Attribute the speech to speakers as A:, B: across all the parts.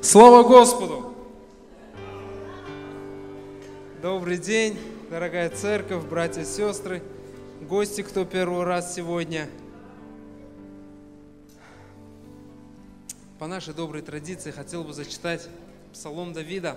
A: Слава Господу! Добрый день, дорогая церковь, братья и сестры, гости, кто первый раз сегодня. По нашей доброй традиции хотел бы зачитать Псалом Давида,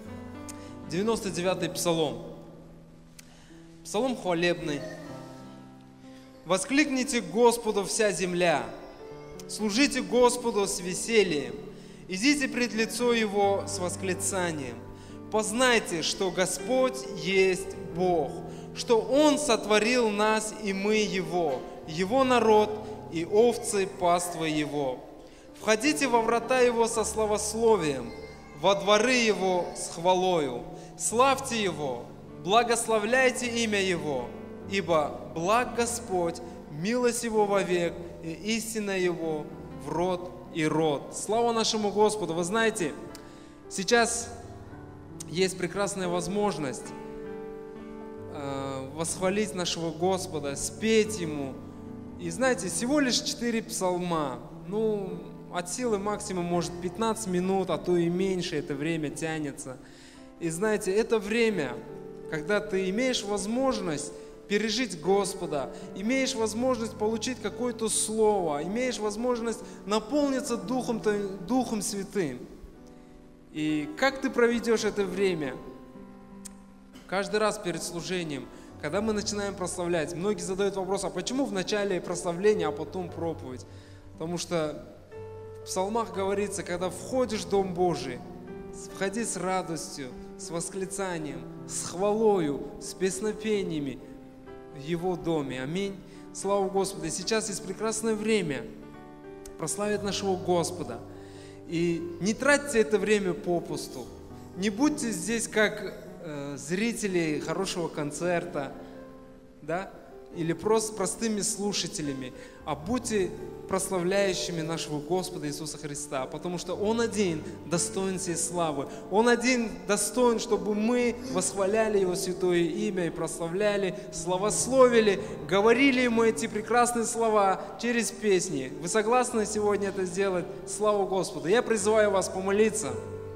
A: 99-й Псалом. Псалом хвалебный. «Воскликните Господу вся земля, служите Господу с весельем, идите пред лицо Его с восклицанием. Познайте, что Господь есть Бог, что Он сотворил нас, и мы Его, Его народ и овцы паствы Его. Входите во врата Его со славословием, во дворы Его с хвалою. Славьте Его, благословляйте имя Его, ибо благ Господь, милость Его вовек, и истина Его в род и род». Слава нашему Господу! Вы знаете, сейчас есть прекрасная возможность восхвалить нашего Господа, спеть Ему. И знаете, всего лишь 4 псалма. От силы максимум, может, 15 минут, а то и меньше это время тянется. И знаете, это время, когда ты имеешь возможность пережить Господа, имеешь возможность получить какое-то слово, имеешь возможность наполниться Духом Святым. И как ты проведешь это время? Каждый раз перед служением, когда мы начинаем прославлять, многие задают вопрос, а почему в начале прославления, а потом проповедь? Потому что в псалмах говорится, когда входишь в Дом Божий, входи с радостью, с восклицанием, с хвалою, с песнопениями в Его доме. Аминь. Слава Господу. И сейчас есть прекрасное время прославить нашего Господа. И не тратьте это время попусту. Не будьте здесь как зрители хорошего концерта, да? Или просто простыми слушателями, а будьте прославляющими нашего Господа Иисуса Христа, потому что Он один достоин всей славы. Он один достоин, чтобы мы восхваляли Его святое имя и прославляли, славословили, говорили Ему эти прекрасные слова через песни. Вы согласны сегодня это сделать? Слава Господу! Я призываю вас помолиться.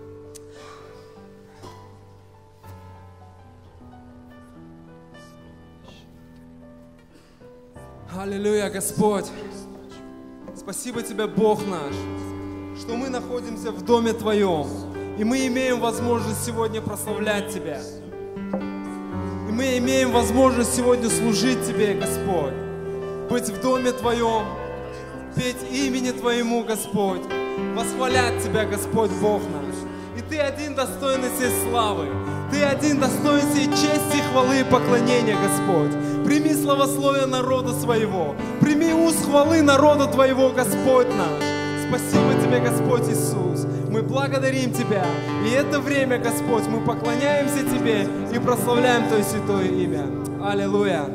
A: Аллилуйя, Господь! Спасибо Тебе, Бог наш, что мы находимся в Доме Твоем, и мы имеем возможность сегодня прославлять Тебя. И мы имеем возможность сегодня служить Тебе, Господь, быть в Доме Твоем, петь имени Твоему, Господь, восхвалять Тебя, Господь, Бог наш. И Ты один достойный всей славы, Ты один достойный всей чести, хвалы и поклонения, Господь. Прими славословие народа своего, прими уст хвалы народа Твоего, Господь наш. Спасибо Тебе, Господь Иисус. Мы благодарим Тебя. И это время, Господь, мы поклоняемся Тебе и прославляем Твое святое имя. Аллилуйя.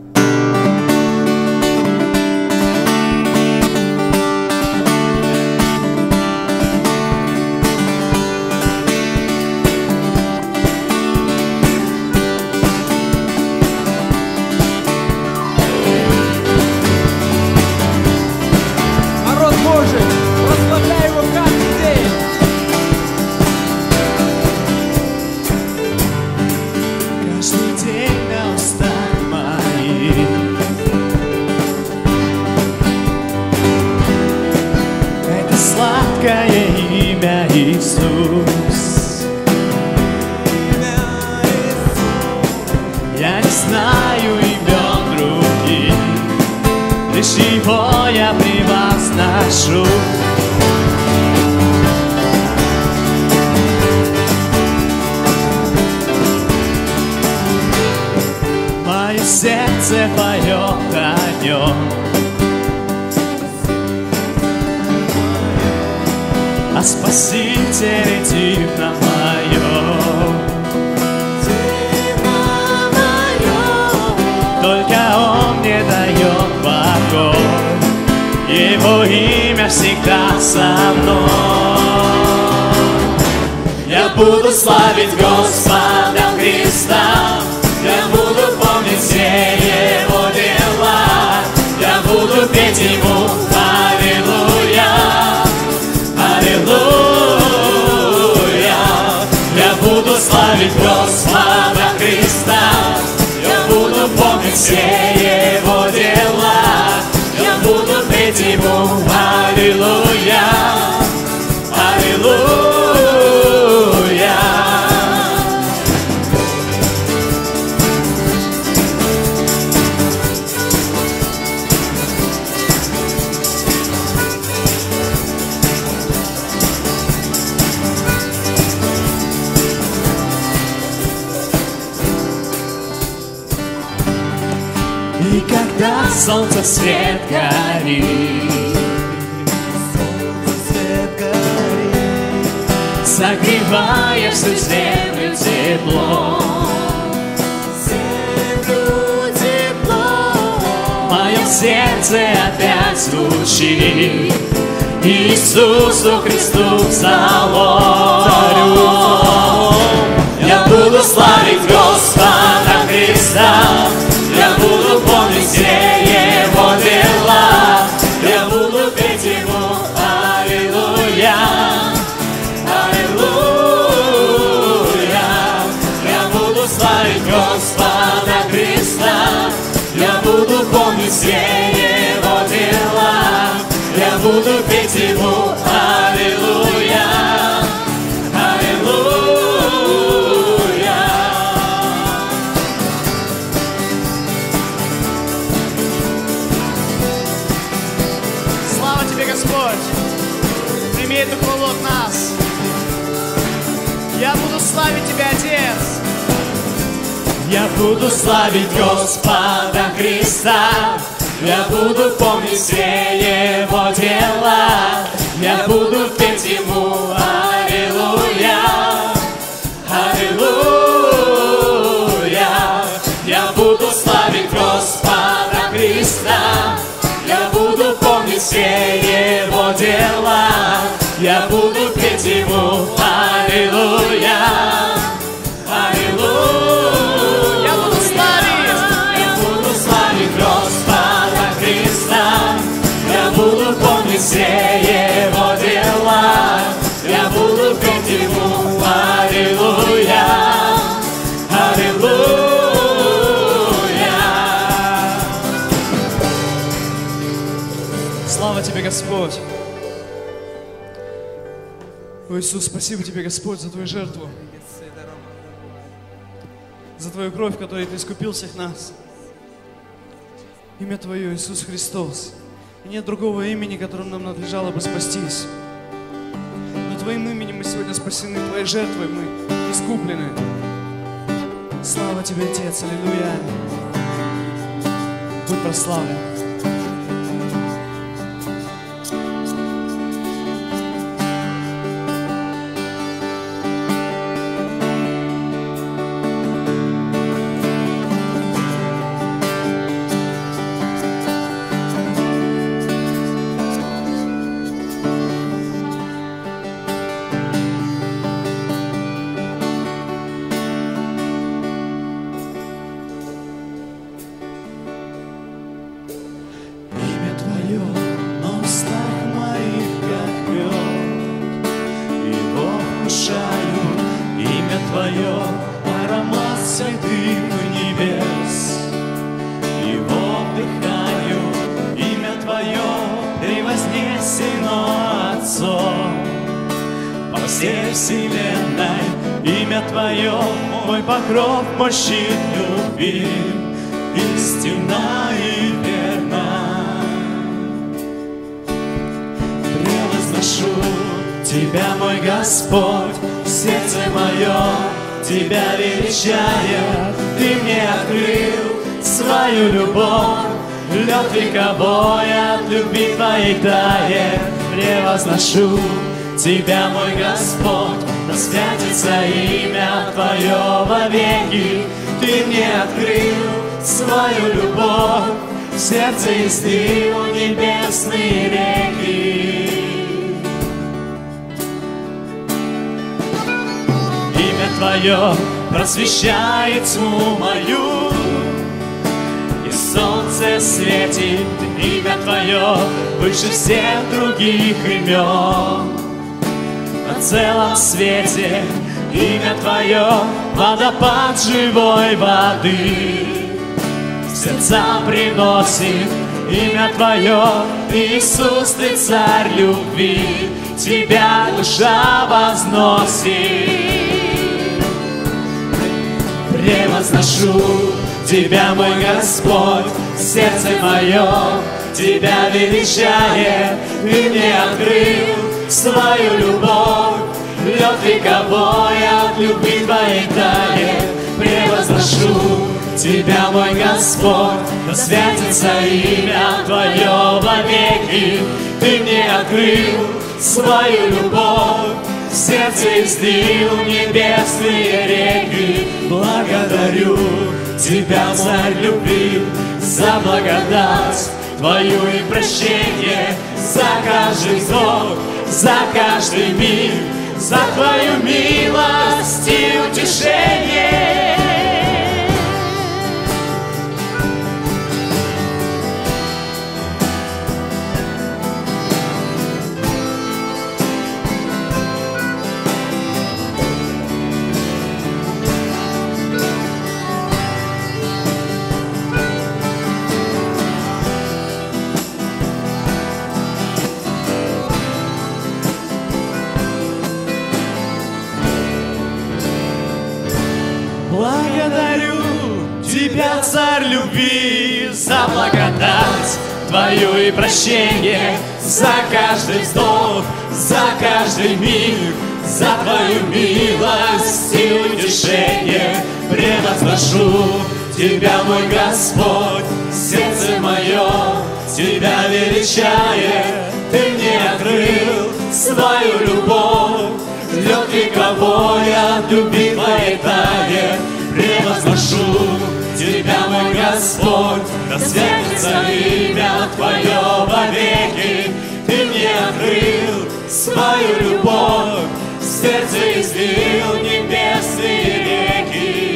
B: Имя Иисус. Я не знаю имен других, лишь Его я превозношу. Мое сердце поет о Нем. А Спаситель дивно моем, только Он мне дает покой, Его имя всегда со мной. Я буду славить Господа Христа, я буду помнить все Его дела, я буду петь Ему аллилуйя. Аллилуйя. помнить все Его дела. Я буду петь Ему аллилуйя, аллилуйя. И когда солнце свет горит, согревая всю землю тепло, в моем сердце опять звучит Иисусу Христу псалом. Я буду славить Господа Христа, я буду помнить все Его дела, я буду петь Ему аллилуйя, аллилуйя. Я буду славить Господа Христа, я буду помнить все Его дела, я буду петь Ему аллилуйя, аллилуйя.
C: Господь, прими эту хвалу от нас. Я буду славить Тебя, Отец.
B: Я буду славить Господа Христа, я буду помнить все Его дела, я буду петь Ему аллилуйя, аллилуйя. Я буду славить Господа Христа, я буду помнить все Его дела, я буду петь Ему аллилуйя, аллилуйя.
C: Я буду
B: славить Господа Христа, я буду помнить все Его дела, я буду петь Ему аллилуйя, аллилуйя.
C: Слава Тебе, Господь. О, Иисус, спасибо Тебе, Господь, за Твою жертву, за Твою кровь, которой Ты искупил всех нас. Имя Твое, Иисус Христос. И нет другого имени, которым нам надлежало бы спастись. Но Твоим именем мы сегодня спасены, Твоей жертвой мы искуплены. Слава Тебе, Отец, аллилуйя. Будь прославлен.
B: Покров, мой щит, любим, истинна и верна. Превозношу Тебя, мой Господь, сердце мое Тебя величает. Ты мне открыл свою любовь, лед вековой от любви Твоей тает. Превозношу Тебя, мой Господь, да святится имя Твое вовеки. Ты мне открыл свою любовь, в сердце излил небесные реки. Имя Твое просвещает тьму мою, и солнце светит. Имя Твое выше всех других имен. На целом свете имя Твое — водопад живой воды. сердца приносит имя Твое. Иисус, Ты царь любви, Тебя душа возносит. Превозношу Тебя, мой Господь, сердце мое Тебя величает. Ты мне открыл свою любовь, лед вековой от любви Твоей тает. Превозношу Тебя, мой Господь, да святится имя Твое вовеки. Ты мне открыл свою любовь, в сердце излил небесные реки. Благодарю Тебя, царь любви, за благодать Твою и прощение, за каждый вздох, за каждый миг, за Твою милость и утешение. Благодарю Тебя, царь любви, за благодать Твою и прощение, за каждый вздох, за каждый миг, за Твою милость и утешение. Превозношу Тебя, мой Господь, сердце мое Тебя величает. Ты мне открыл свою любовь, лед вековой от любви Твоей тает. Превозношу Тебя, мой Господь, да светится имя Твое вовеки. Ты мне открыл свою любовь, в сердце излил небесные реки.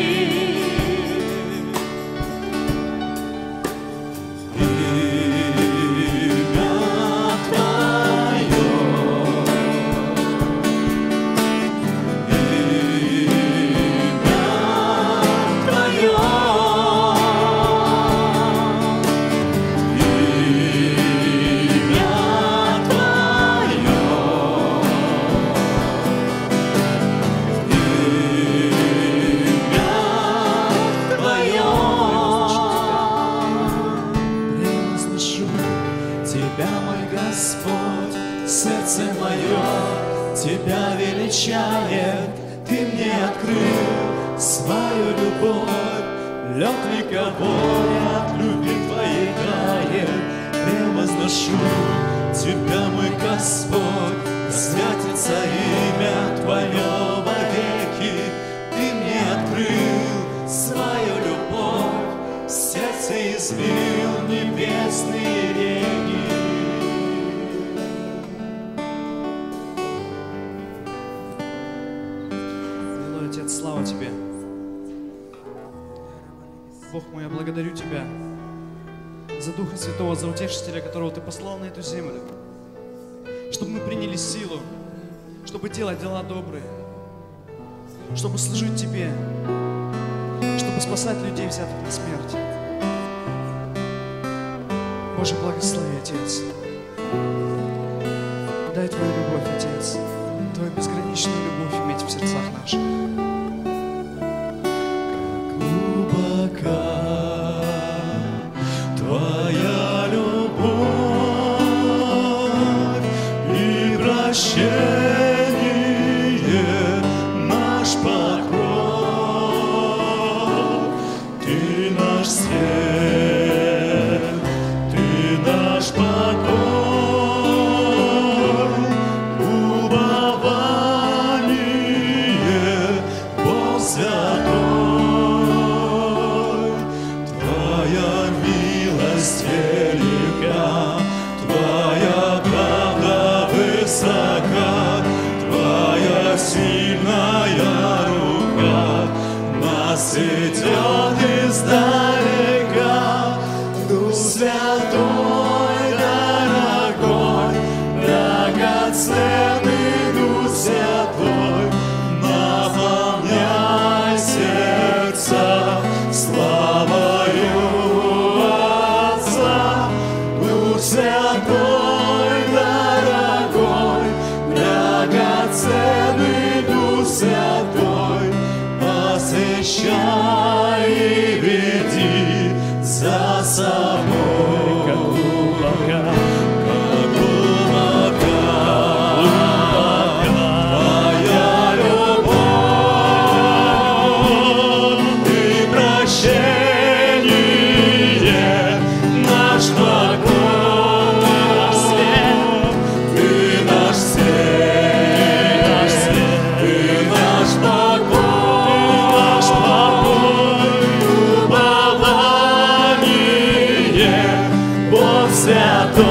B: Тебя величает, Ты мне открыл свою любовь, лед вековой от любви Твоей тает. Превозношу Тебя, мой Господь, да святится имя Твое вовеки. Ты мне открыл свою любовь, в сердце излил небесные реки.
C: Слава Тебе. Бог мой, я благодарю Тебя за Духа Святого, за Утешителя, которого Ты послал на эту землю, чтобы мы приняли силу, чтобы делать дела добрые, чтобы служить Тебе, чтобы спасать людей, взятых на смерть. Боже, благослови, Отец. Дай Твою любовь, Отец, Твою безграничную любовь иметь в сердцах наших.
B: Твоя любовь и прощение, наш покров, Ты наш свет, Ты наш покой, упование, Бог святой. Велика, Твоя правда высока, Твоя сильная рука нас идет издалека. Дух Святой, дорогой, драгоценный Дух Святой, наполняй сердца славою Бог святой,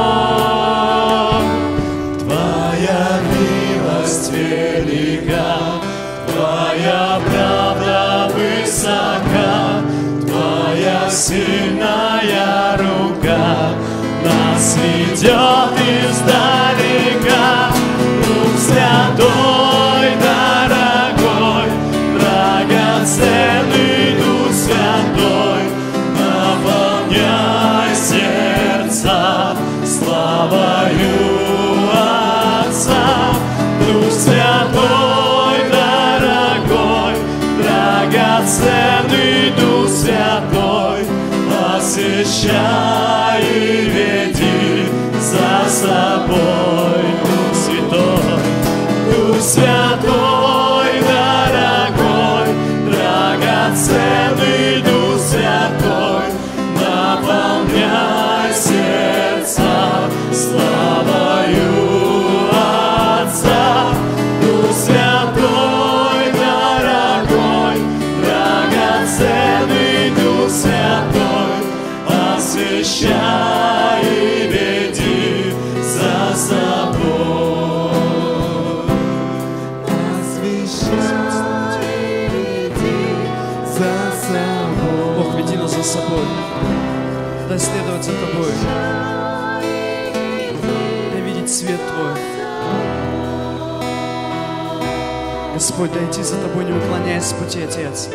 B: Твоя милость велика, Твоя правда высока, Твоя сильная рука нас ведет издалека. Дух Святой, дорогой, драгоценный Дух Святой, наполняй сердца славою Отца. Дух Святой, дорогой, драгоценный Дух Святой, освящай и веди за собой. Дух Святой, Дух Святой, дорогой, драгоценный Дух Святой, наполняй сердца славою Отца. Дух Святой, дорогой, драгоценный Дух Святой, освящай и веди за собой. Освящай и веди за собой.
C: Бог, веди нас за собой. Дай следовать за Тобой. Дай видеть свет Твой. Господь, дай идти за Тобой, не уклоняясь с пути, Отец.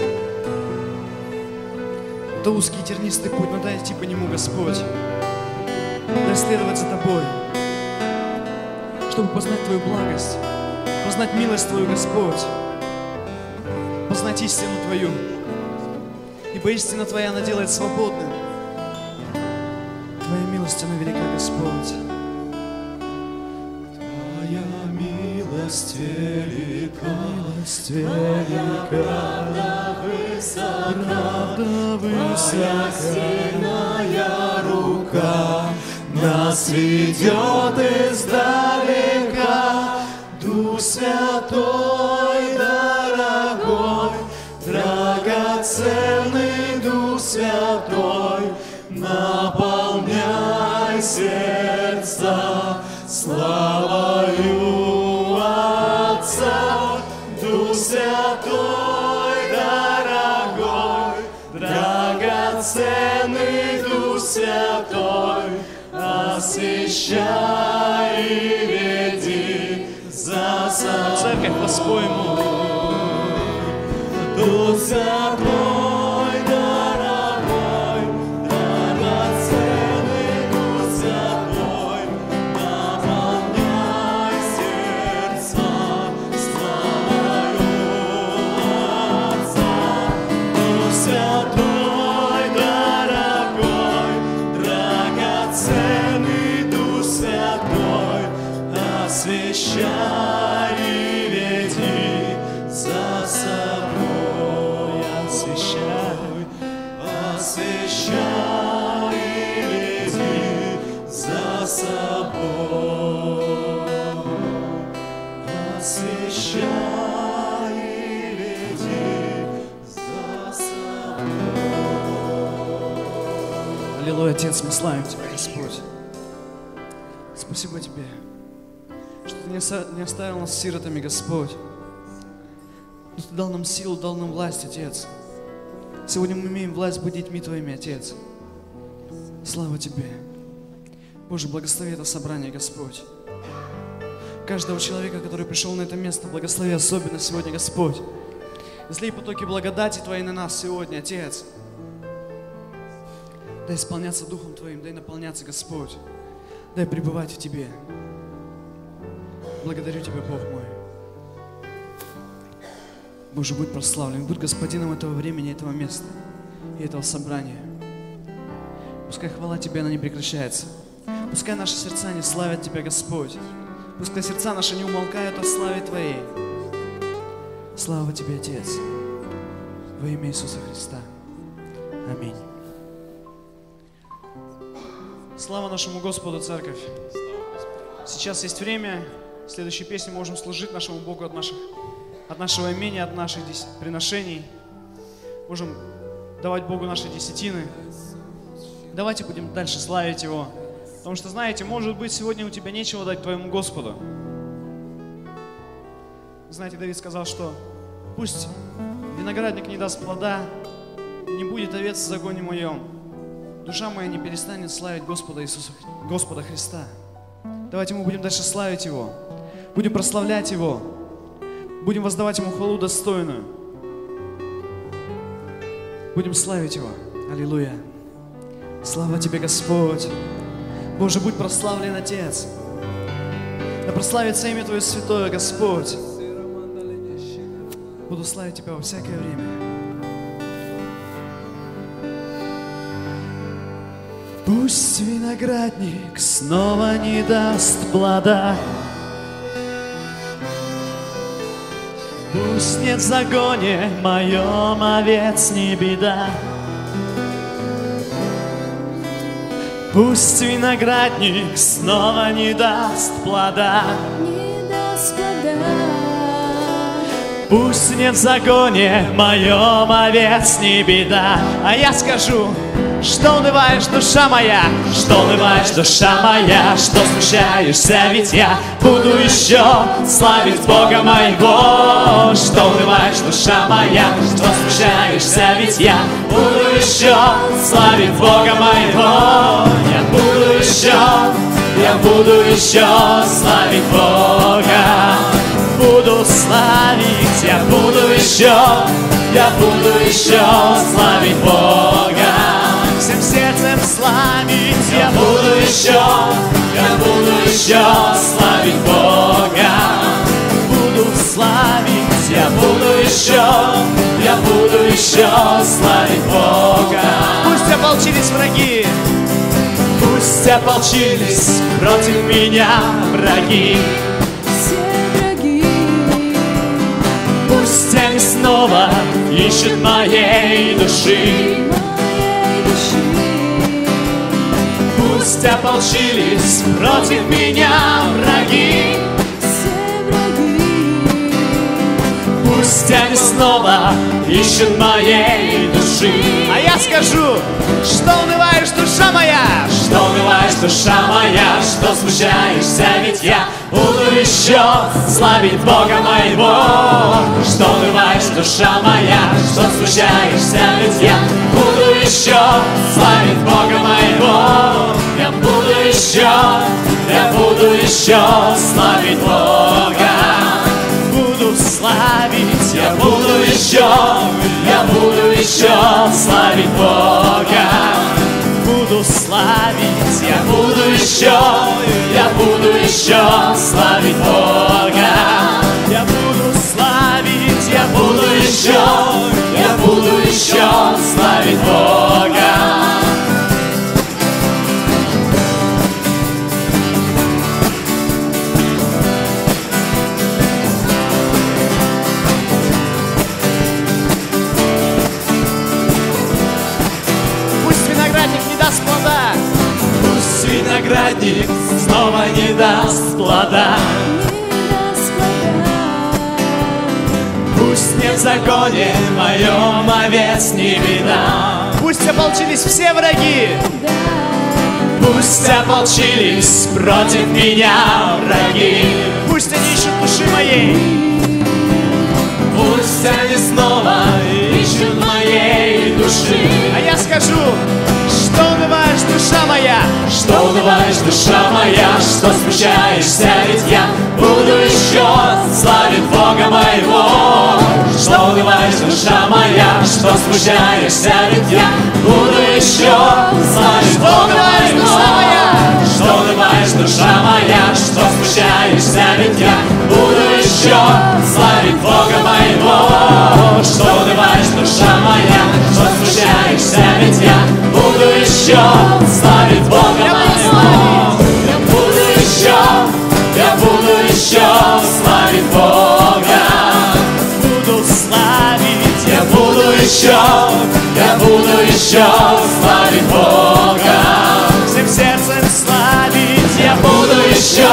C: Это узкий и тернистый путь, но дай идти по нему, Господь. Дай следовать за Тобой, чтобы познать Твою благость, познать милость Твою, Господь, познать истину Твою. Ибо истина Твоя, она делает свободным. Твоя милость, она велика, Господь.
B: Твоя милость велика, Твоя правда высока, Твоя сильная рука нас ведет издалека. Дух Святой, дорогой, драгоценный Дух Святой, наполняй сердца славою Отца. Дух Святой, дорогой, драгоценный Дух Святой, освящай и веди за собой.
C: Церковь по-своему.
B: Дух Святой, дорогой, драгоценный Дух Святой, наполняй сердца славою Отца. Дух Святой, дорогой, драгоценный Дух Святой, освящай и веди за собой. Освящай и веди за собой. Освящай и веди за собой.
C: Аллилуйя, Отец, мы славим Тебя, Господь. Спасибо Тебе, что Ты не оставил нас сиротами, Господь. Но Ты дал нам силу, дал нам власть, Отец. Сегодня мы имеем власть быть детьми Твоими, Отец. Слава Тебе. Боже, благослови это собрание, Господь. Каждого человека, который пришел на это место, благослови особенно сегодня, Господь. Излей потоки благодати Твоей на нас сегодня, Отец. Дай исполняться Духом Твоим, дай наполняться, Господь. Дай пребывать в Тебе. Благодарю Тебя, Бог мой. Боже, будь прославлен, будь Господином этого времени, этого места и этого собрания. Пускай хвала Тебе, она не прекращается. Пускай наши сердца не славят Тебя, Господь. Пускай сердца наши не умолкают о славе Твоей. Слава Тебе, Отец, во имя Иисуса Христа. Аминь. Слава нашему Господу, Церковь. Сейчас есть время. В следующей песне мы можем служить нашему Богу от нашего имения, от наших приношений. Можем давать Богу наши десятины. Давайте будем дальше славить Его. Потому что, знаете, может быть, сегодня у тебя нечего дать твоему Господу. Знаете, Давид сказал, что пусть виноградник не даст плода, и не будет овец в загоне моем, душа моя не перестанет славить Господа Иисуса, Господа Христа. Давайте мы будем дальше славить Его, будем прославлять Его, будем воздавать Ему хвалу достойную. Будем славить Его. Аллилуйя. Слава Тебе, Господь. Боже, будь прославлен, Отец. Да прославится имя Твое святое, Господь. Буду славить Тебя во всякое время. Пусть виноградник снова не даст плода, пусть нет в загоне моем овец не беда. Пусть виноградник снова не даст плода, пусть нет в загоне моем овец не беда. А я скажу, что унываешь, душа моя, что унываешь, душа моя, что смущаешься, ведь я буду еще славить Бога моего. Что унываешь, душа моя, что смущаешься, ведь я буду еще славить Бога моего. Я буду еще славить Бога. Буду славить, я буду еще славить Бога. Всем сердцем славить, я буду еще славить Бога. Буду славить, я буду еще славить Бога. Пусть ополчились враги, пусть ополчились против меня враги. Пусть они снова ищут моей души. Пусть ополчились против меня враги. Пусть они снова ищут моей души. А я скажу, что унываешь, душа моя, что унываешь, душа моя, что смущаешься, ведь я буду еще славить Бога моего. Что унываешь, душа моя, что смущаешься, ведь я буду еще славить Бога моего. Я буду еще славить Бога. Буду славить, я буду еще славить Бога. Буду славить, я буду еще славить Бога. Я буду славить, я буду еще славить Бога. Пусть виноградник снова не даст плода, пусть нет в загоне моем овец не беда. Пусть ополчились все враги, пусть ополчились против меня враги. Пусть они ищут души моей, пусть они снова ищут моей души. А я скажу, что унываешь, душа моя, что унываешь, душа моя, что смущаешься, ведь я буду еще славить Бога моего. Что унываешь, душа моя, что смущаешься, ведь я буду еще славить Бога моего. Что унываешь, душа моя, что смущаешься, ведь я буду еще славить Бога моего. Что унываешь, душа моя, что смущаешься, ведь я буду еще славить Бога моего. Я буду еще славить Бога. Буду славить, я буду еще славить Бога. Всем сердцем славить, я буду еще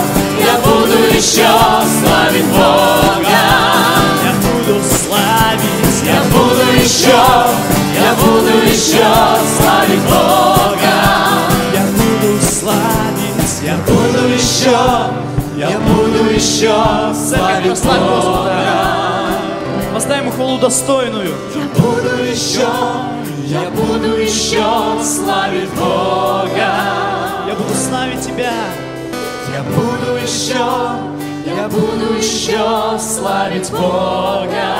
C: славить Бога. Я буду славить, я буду еще славить Бога.
B: Я буду еще славить Бога.
C: Воздай Ему хвалу достойную.
B: Я буду еще славить Бога.
C: Я буду славить Тебя.
B: Я буду еще славить Бога.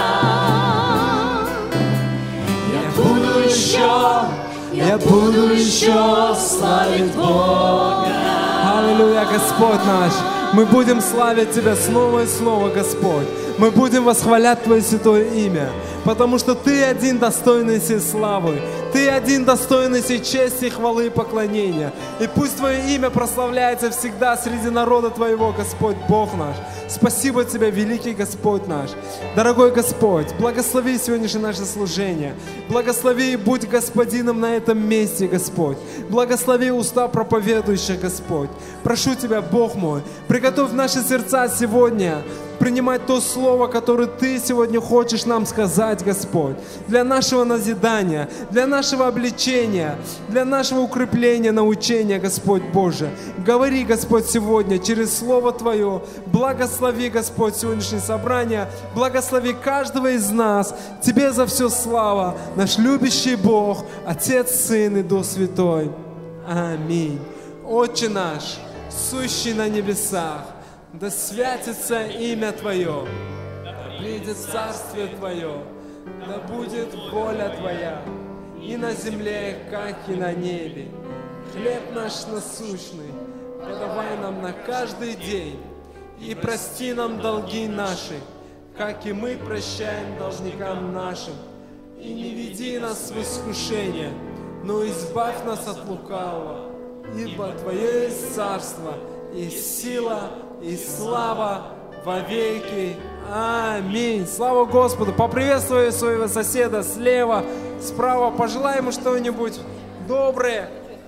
B: Я буду еще славить Бога.
A: Аллилуйя, Господь наш. Мы будем славить Тебя снова и снова, Господь. Мы будем восхвалять Твое святое имя, потому что Ты один достойный сей славы. Ты один достойный сей чести, хвалы и поклонения. И пусть Твое имя прославляется всегда среди народа Твоего, Господь Бог наш. Спасибо Тебе, великий Господь наш. Дорогой Господь, благослови сегодняшнее наше служение. Благослови и будь Господином на этом месте, Господь. Благослови уста проповедующих, Господь. Прошу Тебя, Бог мой, приготовь наши сердца сегодня принимать то слово, которое Ты сегодня хочешь нам сказать, Господь, для нашего назидания, для нашего обличения, для нашего укрепления, научения, Господь Боже. Говори, Господь, сегодня через Слово Твое. Благослови, Господь, сегодняшнее собрание. Благослови каждого из нас. Тебе за все слава, наш любящий Бог, Отец, Сын и Дух Святой. Аминь. Отче наш, сущий на небесах, да святится имя Твое, да придет царствие Твое, да будет воля Твоя, и на земле, как и на небе. Хлеб наш насущный подавай нам на каждый день, и прости нам долги наши, как и мы прощаем должникам нашим. И не веди нас в искушение, но избавь нас от лукавого, ибо Твое есть царство, и сила, и слава во веки. Аминь. Слава Господу. Поприветствуй своего соседа слева, справа. Пожелай ему что-нибудь доброе.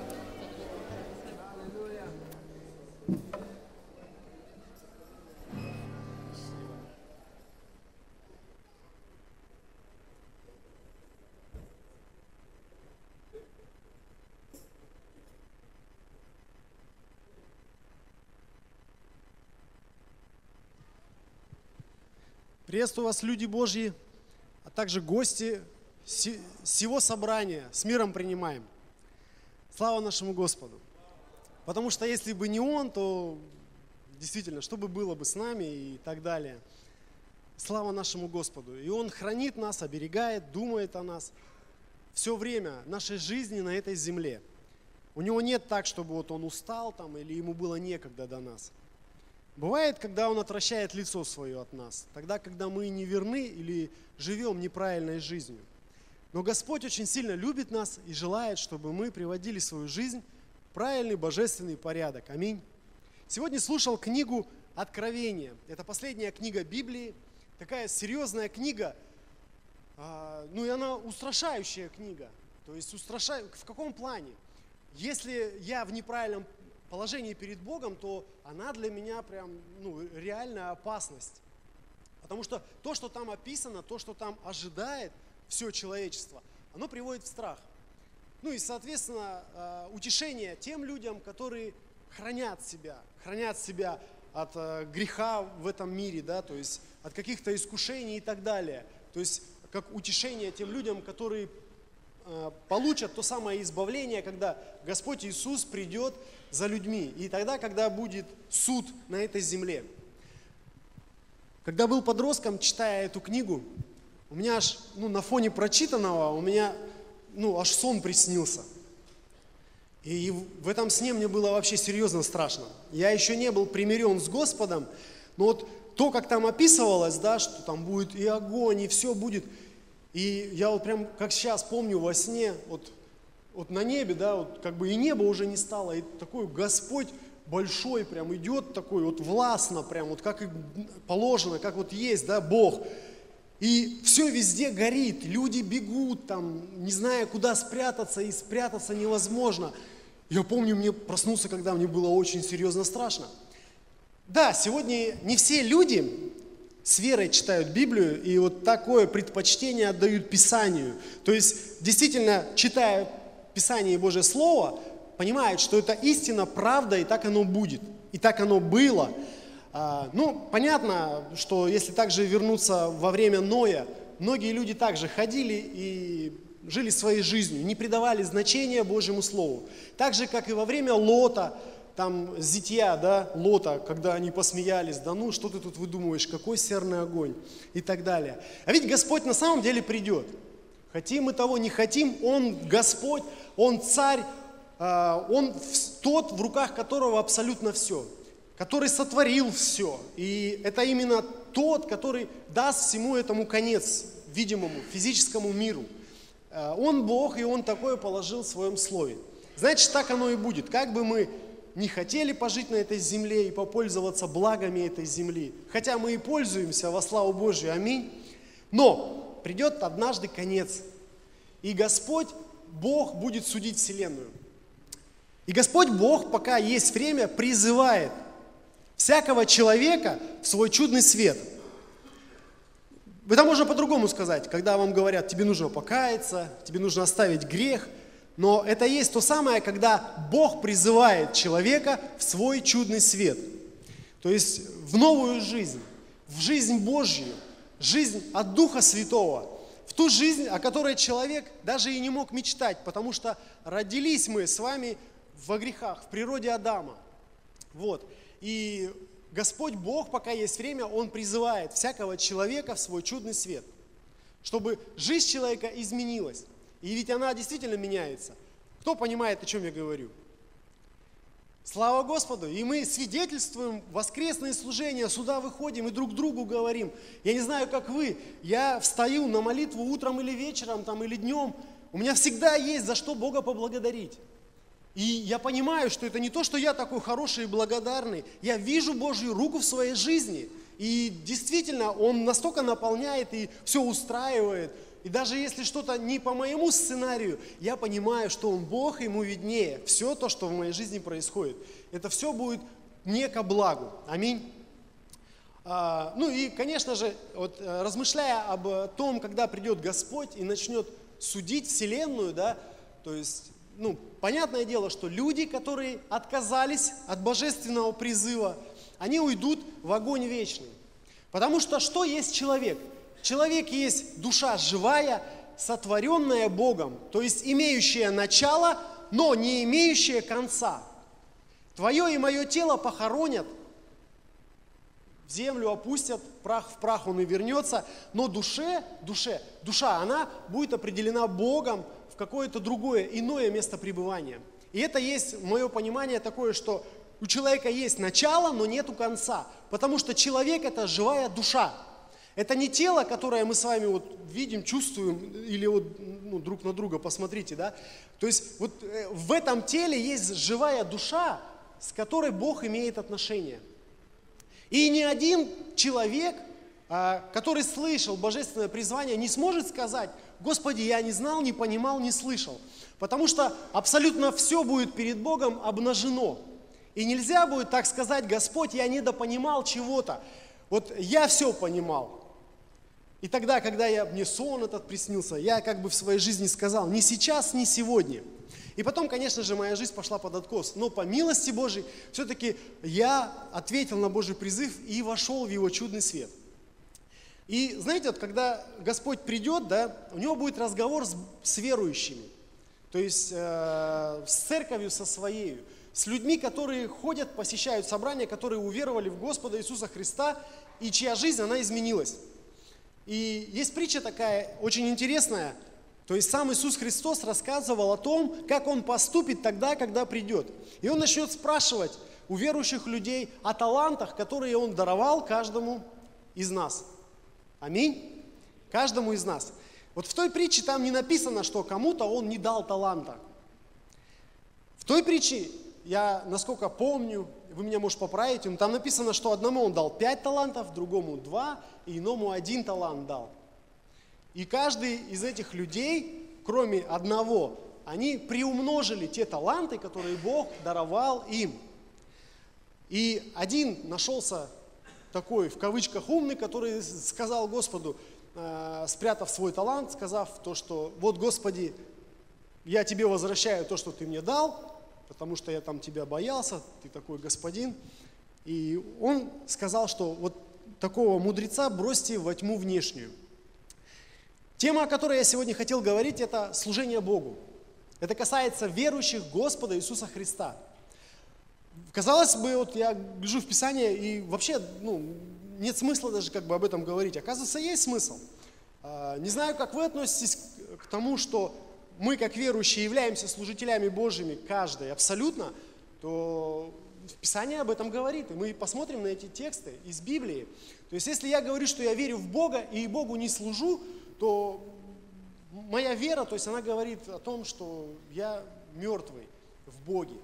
D: Приветствую вас, люди Божьи, а также гости сего собрания. С миром принимаем. Слава нашему Господу. Потому что если бы не Он, то действительно, что бы было бы с нами и так далее. Слава нашему Господу. И Он хранит нас, оберегает, думает о нас все время нашей жизни на этой земле. У Него нет так, чтобы вот Он устал там или Ему было некогда до нас. Бывает, когда Он отвращает лицо свое от нас, тогда, когда мы неверны или живем неправильной жизнью. Но Господь очень сильно любит нас и желает, чтобы мы приводили свою жизнь в правильный божественный порядок. Аминь. Сегодня слушал книгу «Откровение». Это последняя книга Библии, такая серьезная книга, и она устрашающая книга. То есть в каком плане? Если я в неправильном положении перед Богом, то она для меня прям реальная опасность. Потому что то, что там описано, то, что там ожидает все человечество, оно приводит в страх. И, соответственно, утешение тем людям, которые хранят себя от греха в этом мире, да, то есть от каких-то искушений и так далее. То есть как утешение тем людям, которые получат то самое избавление, когда Господь Иисус придет за людьми. И тогда, когда будет суд на этой земле. Когда был подростком, читая эту книгу, у меня аж, на фоне прочитанного, у меня, аж сон приснился. И в этом сне мне было вообще серьезно страшно. Я еще не был примирен с Господом, но вот то, как там описывалось, да, что там будет и огонь, и все будет. И я вот прям, как сейчас помню во сне, вот на небе, да, вот как бы и небо уже не стало, и такой Господь большой прям идет такой вот властно, прям вот как и положено, как вот есть, да, Бог. И все везде горит, люди бегут там, не зная, куда спрятаться, и спрятаться невозможно. Я помню, мне проснулся, когда мне было очень серьезно страшно. Да, сегодня не все люди с верой читают Библию и вот такое предпочтение отдают Писанию. То есть, действительно, читая Писание и Божье Слово, понимают, что это истина, правда, и так оно будет, и так оно было. Ну, понятно, что если также вернуться во время Ноя, многие люди также ходили и жили своей жизнью, не придавали значения Божьему Слову. Так же, как и во время Лота, там, зятья, да, Лота, когда они посмеялись, да ну, что ты тут выдумываешь, какой серный огонь, и так далее. А ведь Господь на самом деле придет. Хотим мы того, не хотим, Он Господь, Он Царь, Он тот, в руках которого абсолютно все, который сотворил все. И это именно тот, который даст всему этому конец, видимому, физическому миру. Он Бог, и Он такое положил в Своем Слове. Значит, так оно и будет. Как бы мы не хотели пожить на этой земле и попользоваться благами этой земли, хотя мы и пользуемся во славу Божию, аминь, но придет однажды конец, и Господь, Бог, будет судить вселенную. И Господь Бог, пока есть время, призывает всякого человека в свой чудный свет. Это можно по-другому сказать, когда вам говорят, тебе нужно покаяться, тебе нужно оставить грех. Но это есть то самое, когда Бог призывает человека в свой чудный свет. То есть в новую жизнь, в жизнь Божью, жизнь от Духа Святого. В ту жизнь, о которой человек даже и не мог мечтать, потому что родились мы с вами во грехах, в природе Адама. Вот. И Господь Бог, пока есть время, Он призывает всякого человека в свой чудный свет, чтобы жизнь человека изменилась. И ведь она действительно меняется. Кто понимает, о чем я говорю? Слава Господу! И мы свидетельствуем воскресные служения, сюда выходим и друг другу говорим. Я не знаю, как вы, я встаю на молитву утром или вечером, там, или днем. У меня всегда есть за что Бога поблагодарить. И я понимаю, что это не то, что я такой хороший и благодарный. Я вижу Божью руку в своей жизни. И действительно, Он настолько наполняет и все устраивает. И даже если что-то не по моему сценарию, я понимаю, что Он Бог, Ему виднее. Все то, что в моей жизни происходит, это все будет не ко благу. Аминь. Ну и, конечно же, вот, размышляя об том, когда придет Господь и начнет судить вселенную, да, то есть, ну, понятное дело, что люди, которые отказались от божественного призыва, они уйдут в огонь вечный. Потому что есть человек? Человек есть душа живая, сотворенная Богом, то есть имеющая начало, но не имеющая конца. Твое и мое тело похоронят, в землю опустят, прах в прах он и вернется, но душа, она будет определена Богом в какое-то другое, иное место пребывания. И это есть мое понимание такое, что у человека есть начало, но нету конца, потому что человек – это живая душа. Это не тело, которое мы с вами вот видим, чувствуем, или вот, ну, друг на друга посмотрите, да? То есть вот в этом теле есть живая душа, с которой Бог имеет отношение. И ни один человек, который слышал божественное призвание, не сможет сказать: Господи, я не знал, не понимал, не слышал. Потому что абсолютно все будет перед Богом обнажено. И нельзя будет так сказать: Господь, я недопонимал чего-то. Вот я все понимал. И тогда, когда мне сон этот приснился, я как бы в своей жизни сказал: не сейчас, не сегодня. И потом, конечно же, моя жизнь пошла под откос. Но по милости Божией, все-таки я ответил на Божий призыв и вошел в Его чудный свет. И знаете, вот когда Господь придет, да, у Него будет разговор с верующими. То есть с церковью, со своей. С людьми, которые ходят, посещают собрания, которые уверовали в Господа Иисуса Христа, и чья жизнь, она изменилась. И есть притча такая, очень интересная. То есть сам Иисус Христос рассказывал о том, как Он поступит тогда, когда придет. И Он начнет спрашивать у верующих людей о талантах, которые Он даровал каждому из нас. Аминь? Каждому из нас. Вот в той притче там не написано, что кому-то Он не дал таланта. В той притче, я насколько помню, вы меня, может, поправите, там написано, что одному Он дал 5 талантов, другому 2, и иному 1 талант дал. И каждый из этих людей, кроме одного, они приумножили те таланты, которые Бог даровал им. И один нашелся такой, в кавычках, умный, который сказал Господу, спрятав свой талант, сказав то, что вот, Господи, я тебе возвращаю то, что ты мне дал, потому что я там тебя боялся, ты такой господин. И он сказал, что вот такого мудреца бросьте во тьму внешнюю. Тема, о которой я сегодня хотел говорить, это служение Богу. Это касается верующих Господа Иисуса Христа. Казалось бы, вот я гляжу в Писание, и вообще, нет смысла даже как бы об этом говорить. Оказывается, есть смысл. Не знаю, как вы относитесь к тому, что мы, как верующие, являемся служителями Божьими, каждый абсолютно, то Писание об этом говорит. И мы посмотрим на эти тексты из Библии. То есть, если я говорю, что я верю в Бога и Богу не служу, то моя вера, то есть она говорит о том, что я мертвый в Боге.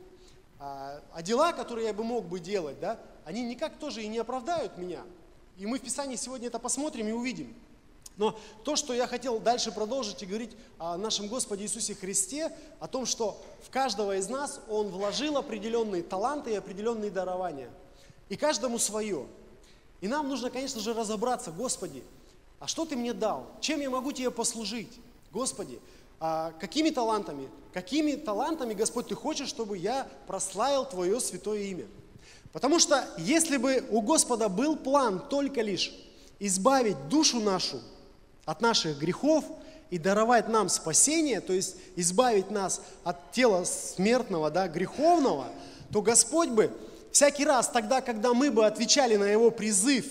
D: А дела, которые я бы мог бы делать, да, они никак тоже и не оправдают меня. И мы в Писании сегодня это посмотрим и увидим. Но то, что я хотел дальше продолжить и говорить о нашем Господе Иисусе Христе, о том, что в каждого из нас Он вложил определенные таланты и определенные дарования. И каждому свое. И нам нужно, конечно же, разобраться: Господи, а что Ты мне дал? Чем я могу Тебе послужить? Господи, какими талантами, Господь, Ты хочешь, чтобы я прославил Твое святое имя? Потому что если бы у Господа был план только лишь избавить душу нашу от наших грехов и даровать нам спасение, то есть избавить нас от тела смертного, да, греховного, то Господь бы всякий раз тогда, когда мы бы отвечали на Его призыв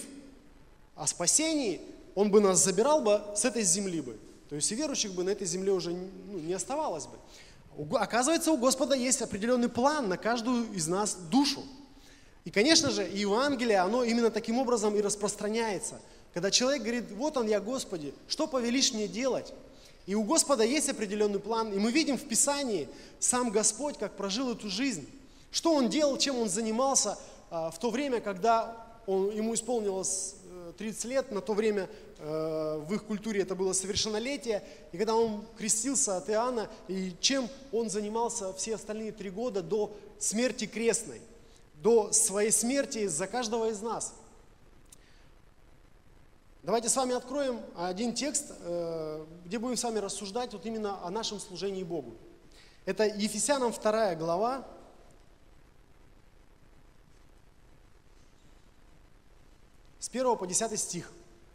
D: о спасении, Он бы нас забирал бы с этой земли бы. То есть и верующих бы на этой земле уже не оставалось бы. Оказывается, у Господа есть определенный план на каждую из нас душу. И, конечно же, Евангелие, оно именно таким образом и распространяется. Когда человек говорит: вот он я, Господи, что повелишь мне делать? И у Господа есть определенный план, и мы видим в Писании сам Господь, как прожил эту жизнь. Что Он делал, чем Он занимался в то время, когда ему исполнилось 30 лет, на то время в их культуре это было совершеннолетие, и когда Он крестился от Иоанна, и чем Он занимался все остальные 3 года до смерти крестной, до своей смерти за каждого из нас. Давайте с вами откроем один текст, где будем с вами рассуждать вот именно о нашем служении Богу. Это Ефесянам 2 глава, с 1 по 10 стих.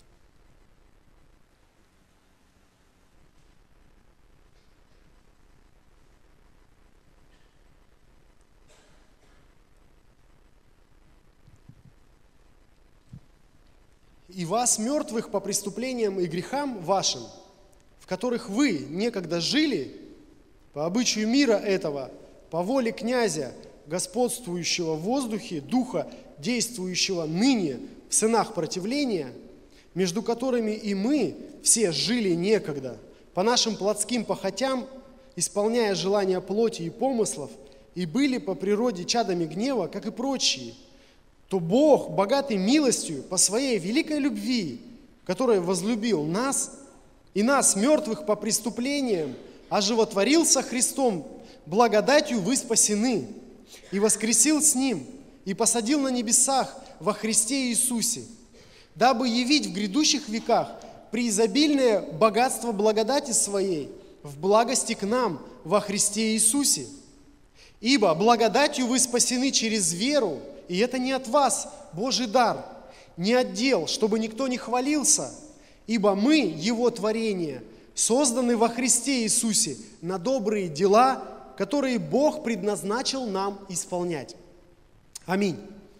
D: «И вас, мертвых по преступлениям и грехам вашим, в которых вы некогда жили, по обычаю мира этого, по воле князя, господствующего в воздухе, духа, действующего ныне в сынах противления, между которыми и мы все жили некогда, по нашим плотским похотям, исполняя желания плоти и помыслов, и были по природе чадами гнева, как и прочие, то Бог, богатый милостью, по своей великой любви, который возлюбил нас, и нас, мертвых по преступлениям, оживотворил со Христом, благодатью вы спасены, и воскресил с Ним, и посадил на небесах во Христе Иисусе, дабы явить в грядущих веках преизобильное богатство благодати Своей в благости к нам во Христе Иисусе. Ибо благодатью вы спасены через веру, и это не от вас, Божий дар, не от дел, чтобы никто не хвалился, ибо мы, Его творение, созданы во Христе Иисусе на добрые дела, которые Бог предназначил нам исполнять». Аминь.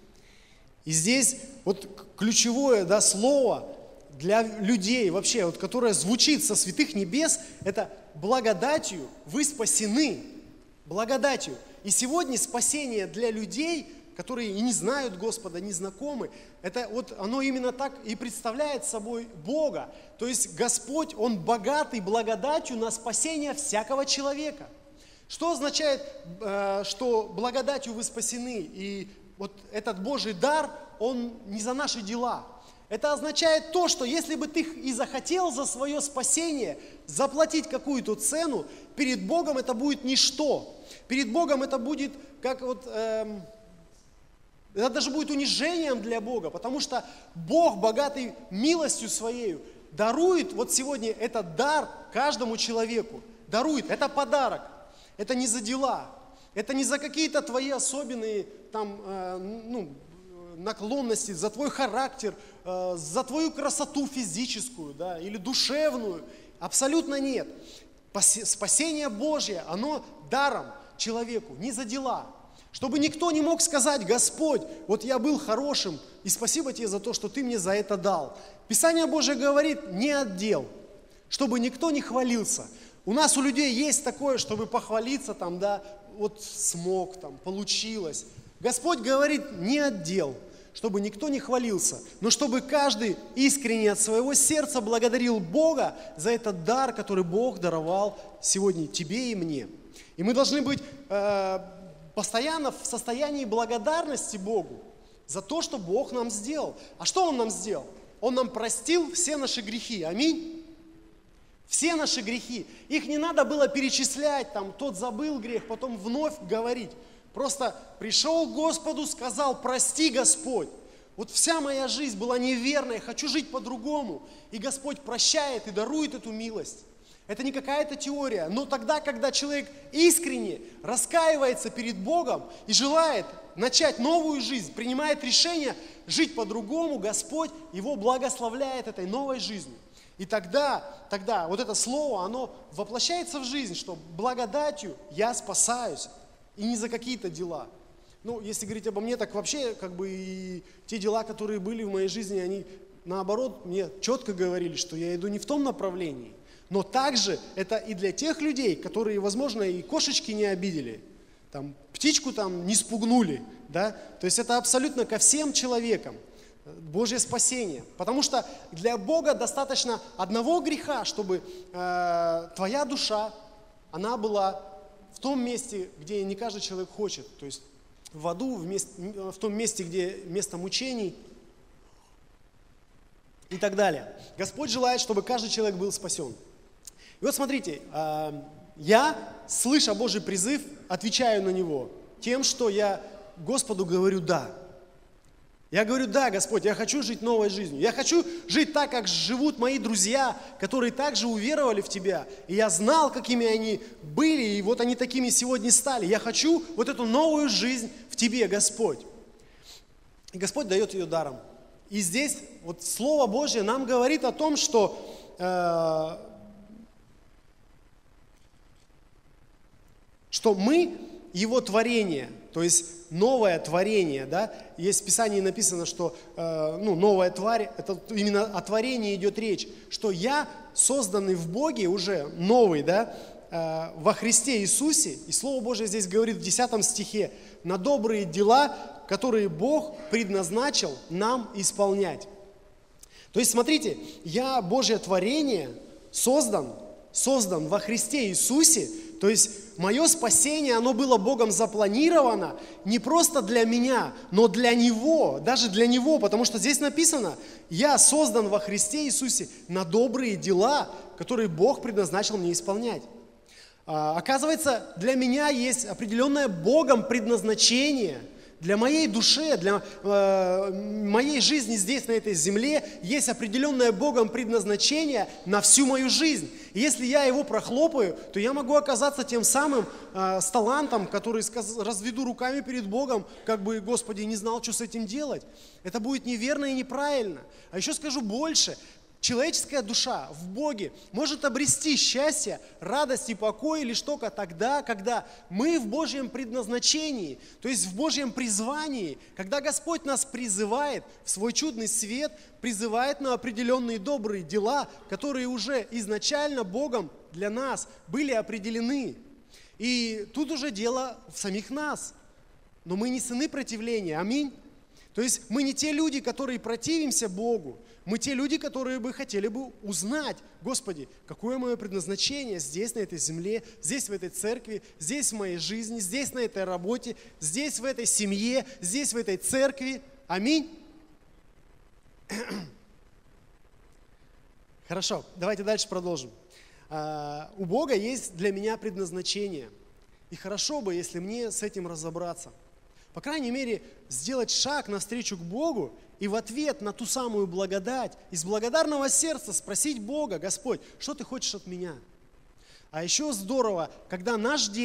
D: И здесь вот ключевое слово для людей вообще, вот, которое звучит со святых небес, это благодатью вы спасены. Благодатью. И сегодня спасение для людей, которые и не знают Господа, не знакомы, это вот оно именно так и представляет собой Бога. То есть Господь, Он богатый благодатью на спасение всякого человека. Что означает, что благодатью вы спасены? И вот этот Божий дар, он не за наши дела. Это означает то, что если бы ты и захотел за свое спасение заплатить какую-то цену, перед Богом это будет ничто. Перед Богом это будет как вот... Это даже будет унижением для Бога, потому что Бог, богатый милостью Своею, дарует вот сегодня этот дар каждому человеку. Дарует, это подарок, это не за дела. Это не за какие-то твои особенные там, наклонности, за твой характер, за твою красоту физическую, да, или душевную. Абсолютно нет. Спасение Божье, оно даром человеку, не за дела. Чтобы никто не мог сказать: Господь, вот я был хорошим, и спасибо тебе за то, что ты мне за это дал. Писание Божье говорит: не от дел, чтобы никто не хвалился. У нас у людей есть такое, чтобы похвалиться, там, да, вот смог, там, получилось. Господь говорит: не от дел, чтобы никто не хвалился, но чтобы каждый искренне от своего сердца благодарил Бога за этот дар, который Бог даровал сегодня тебе и мне. И мы должны быть постоянно в состоянии благодарности Богу за то, что Бог нам сделал. А что Он нам сделал? Он нам простил все наши грехи. Аминь. Все наши грехи. Их не надо было перечислять, там, тот забыл грех, потом вновь говорить. Просто пришел к Господу, сказал: прости, Господь. Вот вся моя жизнь была неверной, хочу жить по-другому. И Господь прощает и дарует эту милость. Это не какая-то теория. Но тогда, когда человек искренне раскаивается перед Богом и желает начать новую жизнь, принимает решение жить по-другому, Господь его благословляет этой новой жизнью. И тогда вот это слово, оно воплощается в жизнь, что благодатью я спасаюсь, и не за какие-то дела. Ну, если говорить обо мне, так вообще, как бы, и те дела, которые были в моей жизни, они, наоборот, мне четко говорили, что я иду не в том направлении. Но также это и для тех людей, которые, возможно, и кошечки не обидели, там, птичку там не спугнули, да? То есть это абсолютно ко всем человекам Божье спасение. Потому что для Бога достаточно одного греха, чтобы твоя душа, она была в том месте, где не каждый человек хочет. То есть в аду, в том месте, где место мучений и так далее. Господь желает, чтобы каждый человек был спасен. И вот смотрите, я, слыша Божий призыв, отвечаю на него тем, что я Господу говорю «да». Я говорю: да, Господь, я хочу жить новой жизнью. Я хочу жить так, как живут мои друзья, которые также уверовали в Тебя. И я знал, какими они были, и вот они такими сегодня стали. Я хочу вот эту новую жизнь в Тебе, Господь. И Господь дает ее даром. И здесь вот Слово Божье нам говорит о том, что мы Его творение, то есть новое творение, да, есть в Писании написано, что новая тварь, это именно о творении идет речь, что я созданный в Боге уже новый, да, во Христе Иисусе, и Слово Божие здесь говорит в 10 стихе, на добрые дела, которые Бог предназначил нам исполнять. То есть, смотрите, я Божье творение создан во Христе Иисусе, то есть мое спасение, оно было Богом запланировано не просто для меня, но для Него, даже для Него, потому что здесь написано: я создан во Христе Иисусе на добрые дела, которые Бог предназначил мне исполнять. Оказывается, для меня есть определенное Богом предназначение. Для моей душе, для моей жизни здесь, на этой земле, есть определенное Богом предназначение на всю мою жизнь. И если я его прохлопаю, то я могу оказаться тем самым с талантом, который разведу руками перед Богом, как бы: Господи, не знал, что с этим делать. Это будет неверно и неправильно. А еще скажу больше. Человеческая душа в Боге может обрести счастье, радость и покой лишь только тогда, когда мы в Божьем предназначении, то есть в Божьем призвании, когда Господь нас призывает в свой чудный свет, призывает на определенные добрые дела, которые уже изначально Богом для нас были определены. И тут уже дело в самих нас. Но мы не сыны противления, аминь. То есть мы не те люди, которые противимся Богу. Мы те люди, которые бы хотели бы узнать: Господи, какое мое предназначение здесь, на этой земле, здесь, в этой церкви, здесь, в моей жизни, здесь, на этой работе, здесь, в этой семье, здесь, в этой церкви. Аминь. Хорошо, давайте дальше продолжим. У Бога есть для меня предназначение. И хорошо бы, если мне с этим разобраться. По крайней мере, сделать шаг навстречу к Богу и в ответ на ту самую благодать, из благодарного сердца спросить Бога: Господь, что Ты хочешь от меня? А еще здорово, когда наш день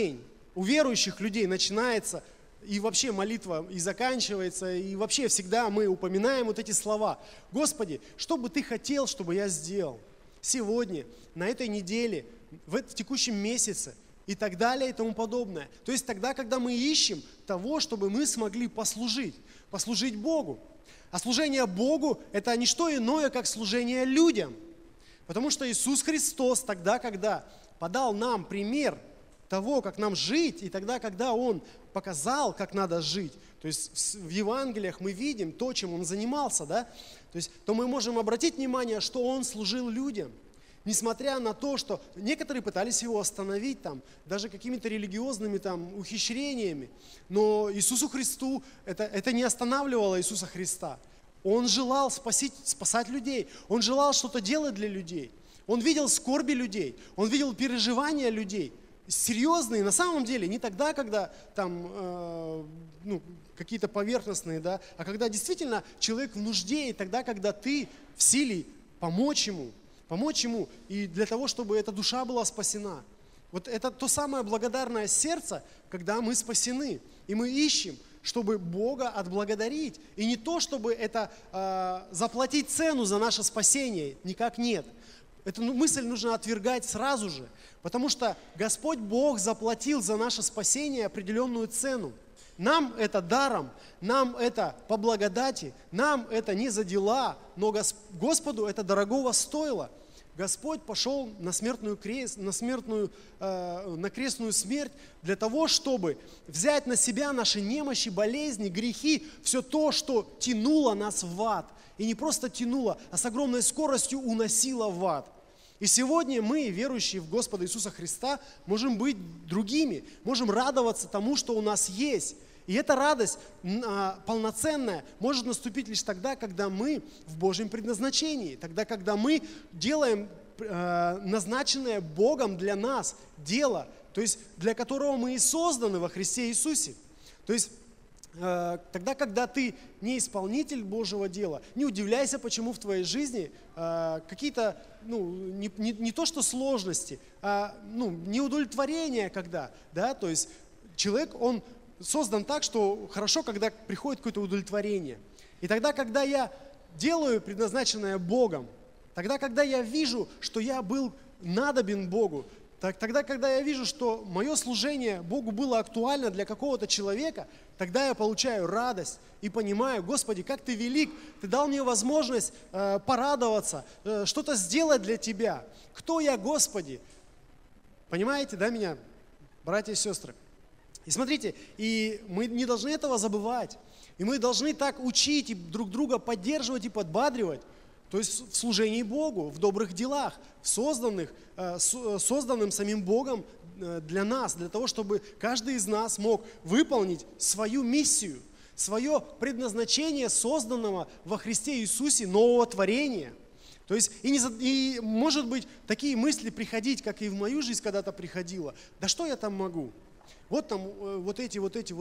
D: у верующих людей начинается, и вообще молитва и заканчивается, и вообще всегда мы упоминаем вот эти слова. Господи, что бы Ты хотел, чтобы я сделал сегодня, на этой неделе, в текущем месяце и так далее и тому подобное. То есть тогда, когда мы ищем того, чтобы мы смогли послужить Богу. А служение Богу – это не что иное, как служение людям. Потому что Иисус Христос тогда, когда подал нам пример того, как нам жить, и тогда, когда Он показал, как надо жить, то есть в Евангелиях мы видим то, чем Он занимался, да? То мы можем обратить внимание, что Он служил людям. Несмотря на то, что некоторые пытались Его остановить, там, даже какими-то религиозными там, ухищрениями, но Иисусу Христу это не останавливало Иисуса Христа. Он желал спасать людей, Он желал что-то делать для людей. Он видел скорби людей, Он видел переживания людей. Серьезные, на самом деле, не тогда, когда там, какие-то поверхностные, да, а когда действительно человек в нужде, и тогда, когда ты в силе помочь ему, и для того, чтобы эта душа была спасена. Вот это то самое благодарное сердце, когда мы спасены, и мы ищем, чтобы Бога отблагодарить. И не то, чтобы это заплатить цену за наше спасение, никак нет. Эту мысль нужно отвергать сразу же, потому что Господь Бог заплатил за наше спасение определенную цену. Нам это даром, нам это по благодати, нам это не за дела, но Господу это дорогого стоило. Господь пошел на крестную смерть для того, чтобы взять на себя наши немощи, болезни, грехи, все то, что тянуло нас в ад. И не просто тянуло, а с огромной скоростью уносило в ад. И сегодня мы, верующие в Господа Иисуса Христа, можем быть другими, можем радоваться тому, что у нас есть. И эта радость полноценная может наступить лишь тогда, когда мы в Божьем предназначении, тогда, когда мы делаем назначенное Богом для нас дело, то есть для которого мы и созданы во Христе Иисусе. То есть тогда, когда ты не исполнитель Божьего дела, не удивляйся, почему в твоей жизни какие-то, не то что сложности, а неудовлетворение когда, да, то есть человек, он создан так, что хорошо, когда приходит какое-то удовлетворение. И тогда, когда я делаю предназначенное Богом, тогда, когда я вижу, что я был надобен Богу, тогда, когда я вижу, что мое служение Богу было актуально для какого-то человека, тогда я получаю радость и понимаю, Господи, как Ты велик, Ты дал мне возможность порадоваться, что-то сделать для Тебя. Кто я, Господи? Понимаете, да, меня, братья и сестры? И смотрите, и мы не должны этого забывать. И мы должны так учить и друг друга поддерживать и подбадривать. То есть в служении Богу, в добрых делах, в созданным самим Богом для нас, для того, чтобы каждый из нас мог выполнить свою миссию, свое предназначение созданного во Христе Иисусе нового творения. То есть, и может быть, такие мысли приходить, как и в мою жизнь когда-то приходило. Да что я там могу? Вот там вот эти.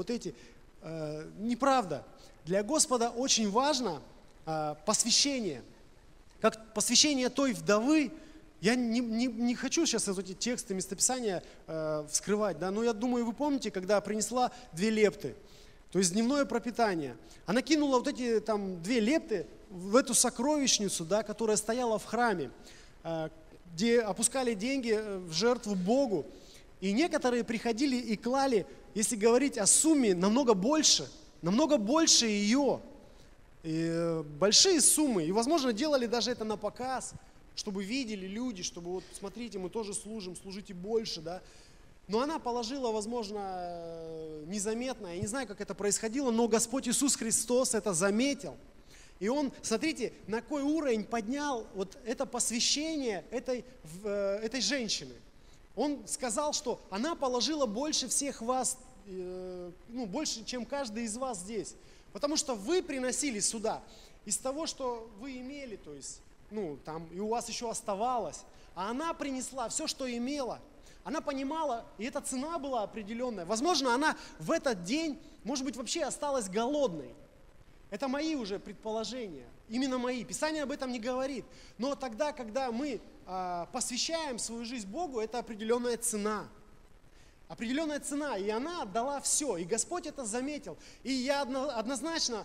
D: Неправда. Для Господа очень важно посвящение. Как посвящение той вдовы. Я не хочу сейчас эти тексты, местописания вскрывать, да, но я думаю, вы помните, когда принесла 2 лепты, то есть дневное пропитание. Она кинула вот эти там 2 лепты в эту сокровищницу, да, которая стояла в храме, где опускали деньги в жертву Богу. И некоторые приходили и клали, если говорить о сумме, намного больше ее. И большие суммы. И, возможно, делали даже это на показ, чтобы видели люди, чтобы вот смотрите, мы тоже служим, служите больше, да. Но она положила, возможно, незаметно. Я не знаю, как это происходило, но Господь Иисус Христос это заметил. И Он, смотрите, на какой уровень поднял вот это посвящение этой женщины. Он сказал, что она положила больше всех вас, больше, чем каждый из вас здесь. Потому что вы приносили сюда из того, что вы имели, то есть, там и у вас еще оставалось. А она принесла все, что имела. Она понимала, и эта цена была определенная. Возможно, она в этот день, может быть, вообще осталась голодной. Это мои уже предположения, именно мои. Писание об этом не говорит. Но тогда, когда мы посвящаем свою жизнь Богу, это определенная цена. определенная цена, и она отдала все, и Господь это заметил. И я однозначно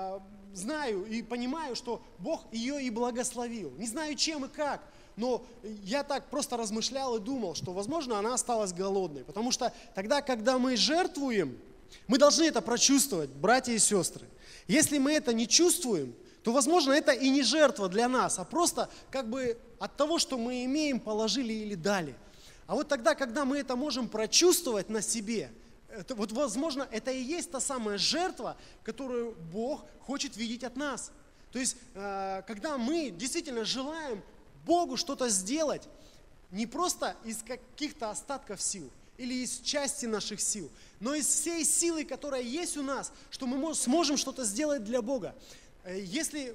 D: знаю и понимаю, что Бог ее и благословил. Не знаю чем и как, но я так просто размышлял и думал, что, возможно, она осталась голодной. Потому что тогда, когда мы жертвуем, мы должны это прочувствовать, братья и сестры. Если мы это не чувствуем, то, возможно, это и не жертва для нас, а просто как бы от того, что мы имеем, положили или дали. А вот тогда, когда мы это можем прочувствовать на себе, вот, возможно, это и есть та самая жертва, которую Бог хочет видеть от нас. То есть, когда мы действительно желаем Богу что-то сделать, не просто из каких-то остатков сил или из части наших сил, но из всей силы, которая есть у нас, что мы сможем что-то сделать для Бога. Если,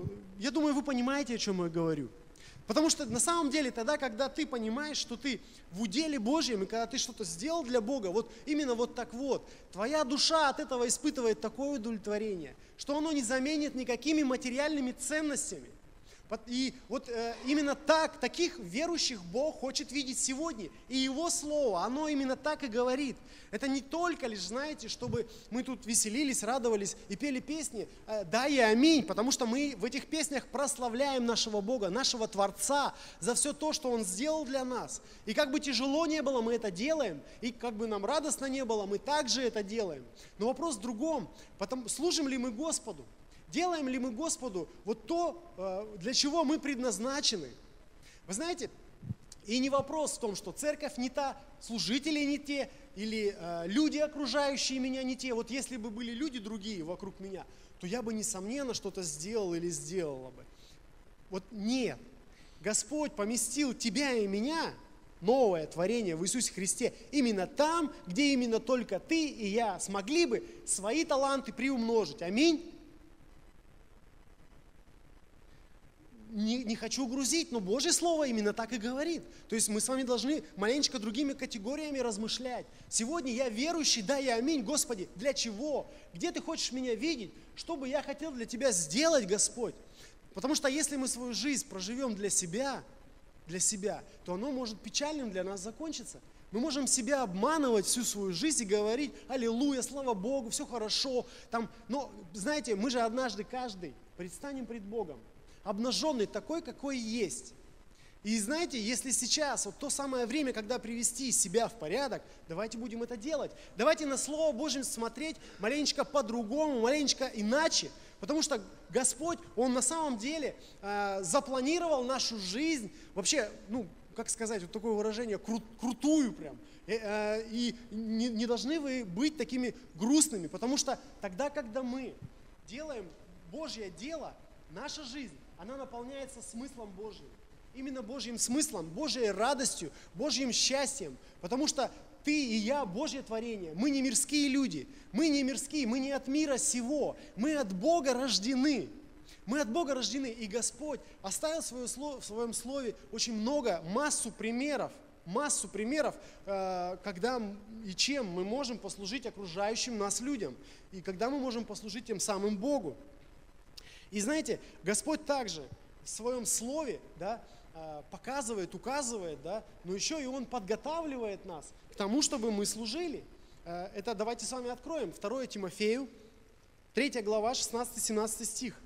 D: я думаю, вы понимаете, о чем я говорю. Потому что на самом деле тогда, когда ты понимаешь, что ты в уделе Божьем, и когда ты что-то сделал для Бога, вот именно вот так вот, твоя душа от этого испытывает такое удовлетворение, что оно не заменит никакими материальными ценностями. И вот именно таких верующих Бог хочет видеть сегодня. И Его Слово, оно именно так и говорит. Это не только лишь, знаете, чтобы мы тут веселились, радовались и пели песни «Да и аминь», потому что мы в этих песнях прославляем нашего Бога, нашего Творца за все то, что Он сделал для нас. И как бы тяжело не было, мы это делаем, и как бы нам радостно не было, мы также это делаем. Но вопрос в другом, служим ли мы Господу? Делаем ли мы Господу вот то, для чего мы предназначены? Вы знаете, и не вопрос в том, что церковь не та, служители не те, или люди, окружающие меня, не те. Вот если бы были люди другие вокруг меня, то я бы, несомненно, что-то сделал или сделала бы. Вот нет. Господь поместил тебя и меня, новое творение в Иисусе Христе, именно там, где именно только ты и я смогли бы свои таланты приумножить. Аминь. Не хочу грузить, но Божье Слово именно так и говорит. То есть мы с вами должны маленечко другими категориями размышлять. Сегодня я верующий, да, я аминь. Господи, для чего? Где Ты хочешь меня видеть? Что бы я хотел для Тебя сделать, Господь? Потому что если мы свою жизнь проживем для себя, то оно может печальным для нас закончиться. Мы можем себя обманывать всю свою жизнь и говорить: аллилуйя, слава Богу, все хорошо. Но, знаете, мы же однажды каждый предстанем пред Богом, обнаженный такой, какой есть. И знаете, если сейчас, вот то самое время, когда привести себя в порядок, давайте будем это делать. Давайте на Слово Божье смотреть маленечко по-другому, маленечко иначе. Потому что Господь, Он на самом деле запланировал нашу жизнь, вообще, как сказать, вот такое выражение, крутую прям. И не должны вы быть такими грустными, потому что тогда, когда мы делаем Божье дело, наша жизнь, она наполняется смыслом Божьим. Именно Божьим смыслом, Божьей радостью, Божьим счастьем. Потому что ты и я Божье творение. Мы не мирские люди. Мы не мирские, мы не от мира сего. Мы от Бога рождены. Мы от Бога рождены. И Господь оставил в своем слове очень массу примеров, когда и чем мы можем послужить окружающим нас людям. И когда мы можем послужить тем самым Богу. И знаете, Господь также в своем слове, показывает, указывает, но еще и Он подготавливает нас к тому, чтобы мы служили. Это давайте с вами откроем. 2 Тимофею, 3 глава, 16-17 стих.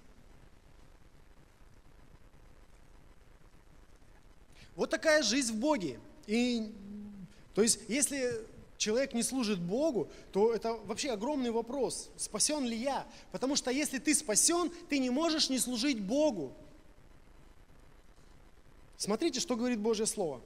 D: Вот такая жизнь в Боге. То есть, если человек не служит Богу, то это вообще огромный вопрос, спасен ли я? Потому что если ты спасен, ты не можешь не служить Богу. Смотрите, что говорит Божье Слово.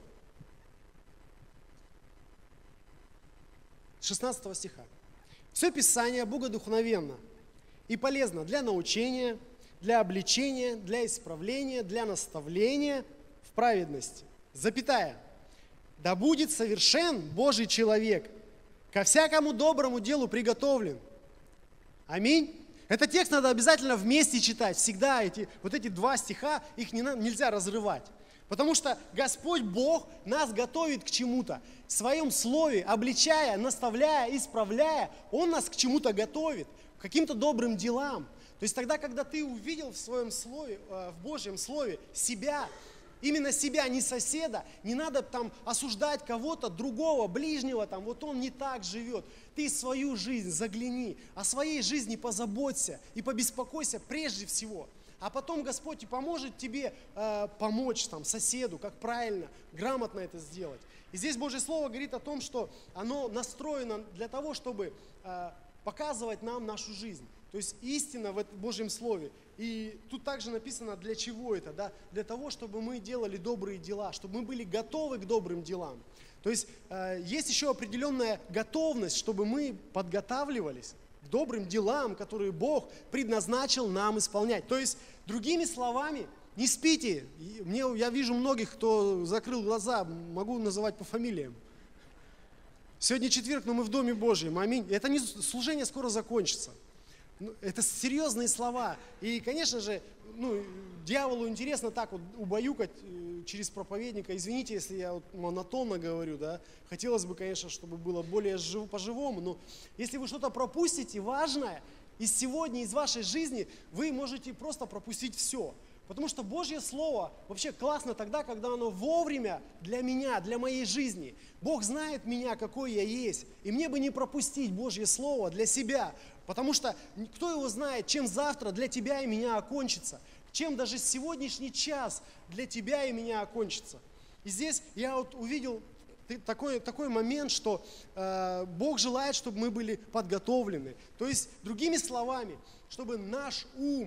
D: 16 стиха. «Все Писание богодухновенно и полезно для научения, для обличения, для исправления, для наставления в праведности. Запятая. Да будет совершен Божий человек, ко всякому доброму делу приготовлен». Аминь. Этот текст надо обязательно вместе читать. Всегда эти два стиха, их нельзя разрывать. Потому что Господь Бог нас готовит к чему-то. В своем слове, обличая, наставляя, исправляя, Он нас к чему-то готовит, к каким-то добрым делам. То есть тогда, когда ты увидел в своем слове, в Божьем слове себя, Именно себя, не соседа. Не надо там осуждать кого-то другого, ближнего, там, вот он не так живет. Ты в свою жизнь загляни, о своей жизни позаботься и побеспокойся прежде всего. А потом Господь и поможет тебе помочь там, соседу, как правильно, грамотно это сделать. И здесь Божье Слово говорит о том, что оно настроено для того, чтобы показывать нам нашу жизнь. То есть истина в Божьем Слове. И тут также написано, для чего это, да? Для того, чтобы мы делали добрые дела, чтобы мы были готовы к добрым делам. То есть есть еще определенная готовность, чтобы мы подготавливались к добрым делам, которые Бог предназначил нам исполнять. То есть, другими словами, не спите. Я вижу многих, кто закрыл глаза, могу называть по фамилиям. Сегодня четверг, но мы в Доме Божьем, аминь. Это не служение скоро закончится. Это серьезные слова. И, конечно же, дьяволу интересно так вот убаюкать через проповедника. Извините, если я вот монотонно говорю, да. Хотелось бы, конечно, чтобы было более по-живому. Но если вы что-то пропустите важное из сегодня, из вашей жизни, вы можете просто пропустить все. Потому что Божье Слово вообще классно тогда, когда оно вовремя для меня, для моей жизни. Бог знает меня, какой я есть. И мне бы не пропустить Божье Слово для себя. Потому что кто его знает, чем завтра для тебя и меня окончится. Чем даже сегодняшний час для тебя и меня окончится. И здесь я вот увидел такой момент, что Бог желает, чтобы мы были подготовлены. То есть, другими словами, чтобы наш ум,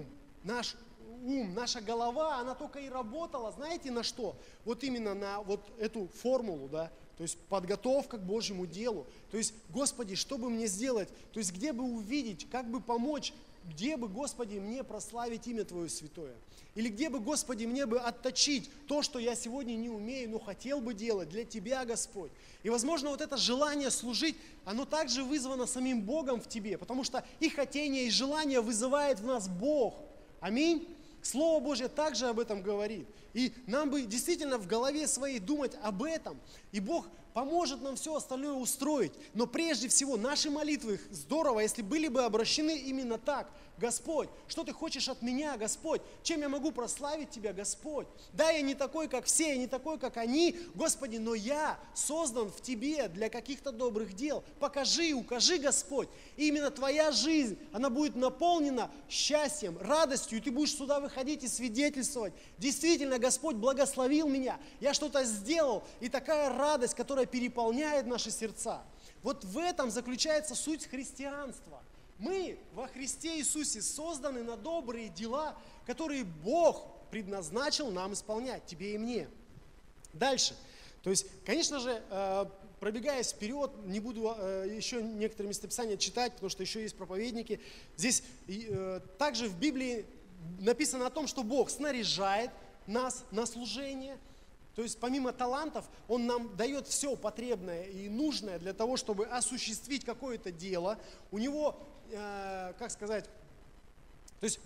D: наша голова, она только и работала, знаете, на что? Вот именно на вот эту формулу, да, то есть подготовка к Божьему делу. То есть, Господи, что бы мне сделать? То есть, где бы увидеть, как бы помочь, где бы, Господи, мне прославить имя Твое святое? Или где бы, Господи, мне бы отточить то, что я сегодня не умею, но хотел бы делать для Тебя, Господь. И, возможно, вот это желание служить, оно также вызвано самим Богом в тебе, потому что и хотение, и желание вызывает в нас Бог. Аминь. Слово Божье также об этом говорит. И нам бы действительно в голове своей думать об этом. И Бог поможет нам все остальное устроить. Но прежде всего наши молитвы, здорово, если были бы обращены именно так. Господь, что Ты хочешь от меня, Господь? Чем я могу прославить Тебя, Господь? Да, я не такой, как все, я не такой, как они, Господи, но я создан в Тебе для каких-то добрых дел. Покажи, укажи, Господь. И именно Твоя жизнь, она будет наполнена счастьем, радостью, и Ты будешь сюда выходить и свидетельствовать. Действительно, Господь благословил меня, я что-то сделал, и такая радость, которая переполняет наши сердца. Вот в этом заключается суть христианства. Мы во Христе Иисусе созданы на добрые дела, которые Бог предназначил нам исполнять, тебе и мне. Дальше. То есть, конечно же, пробегаясь вперед, не буду еще некоторые местописания читать, потому что еще есть проповедники. Здесь также в Библии написано о том, что Бог снаряжает нас на служение. То есть помимо талантов, Он нам дает все потребное и нужное для того, чтобы осуществить какое-то дело. У Него, как сказать, то есть,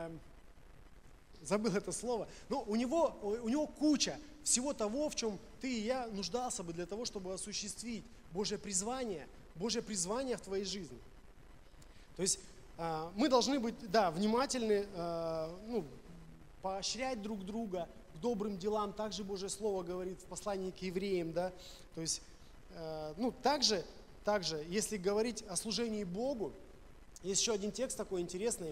D: забыл это слово, но у него куча всего того, в чем ты и я нуждался бы для того, чтобы осуществить Божье призвание в твоей жизни. То есть мы должны быть, да, внимательны, поощрять друг друга к добрым делам. Также Божье Слово говорит в послании к евреям, да. То есть, также, если говорить о служении Богу, есть еще один текст такой интересный,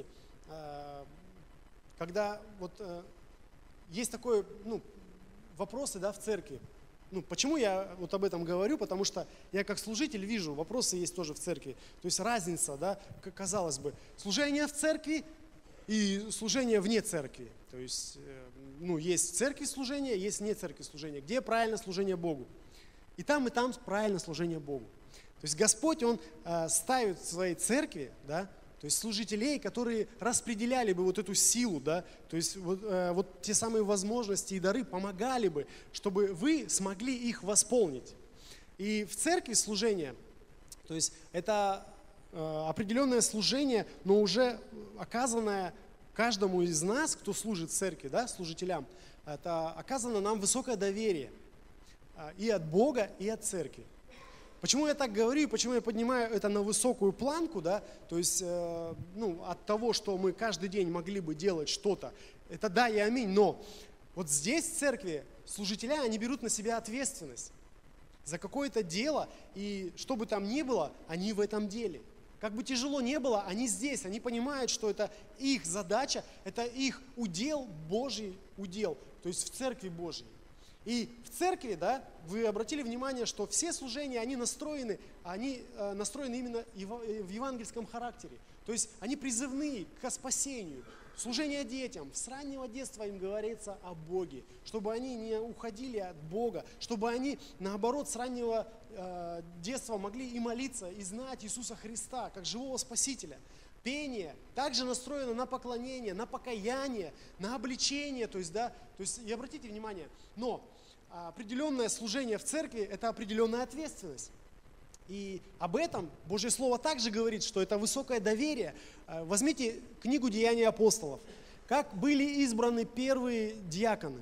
D: когда вот есть такой, вопросы, да, в церкви. Почему я вот об этом говорю? Потому что я как служитель вижу, вопросы есть тоже в церкви. То есть разница, да, казалось бы, служение в церкви и служение вне церкви. То есть, есть в церкви служение, есть вне церкви служение. Где правильно служение Богу? И там правильно служение Богу. То есть Господь, Он ставит в своей церкви, да, то есть служителей, которые распределяли бы вот эту силу, да, то есть вот те самые возможности и дары помогали бы, чтобы вы смогли их восполнить. И в церкви служение, то есть это определенное служение, но уже оказанное каждому из нас, кто служит в церкви, да, служителям, это оказано нам высокое доверие и от Бога, и от церкви. Почему я так говорю, и почему я поднимаю это на высокую планку, да, то есть, от того, что мы каждый день могли бы делать что-то, это да и аминь, но вот здесь в церкви служителя, они берут на себя ответственность за какое-то дело, и что бы там ни было, они в этом деле. Как бы тяжело ни было, они здесь, они понимают, что это их задача, это их удел, Божий удел, то есть в церкви Божьей. И в церкви, да, вы обратили внимание, что все служения, они настроены именно в евангельском характере. То есть они призывны к спасению. Служение детям. С раннего детства им говорится о Боге, чтобы они не уходили от Бога, чтобы они, наоборот, с раннего детства могли и молиться, и знать Иисуса Христа, как живого Спасителя. Пение также настроено на поклонение, на покаяние, на обличение. То есть, и обратите внимание, но определенное служение в церкви – это определенная ответственность. И об этом Божье Слово также говорит, что это высокое доверие. Возьмите книгу «Деяния апостолов». Как были избраны первые диаконы?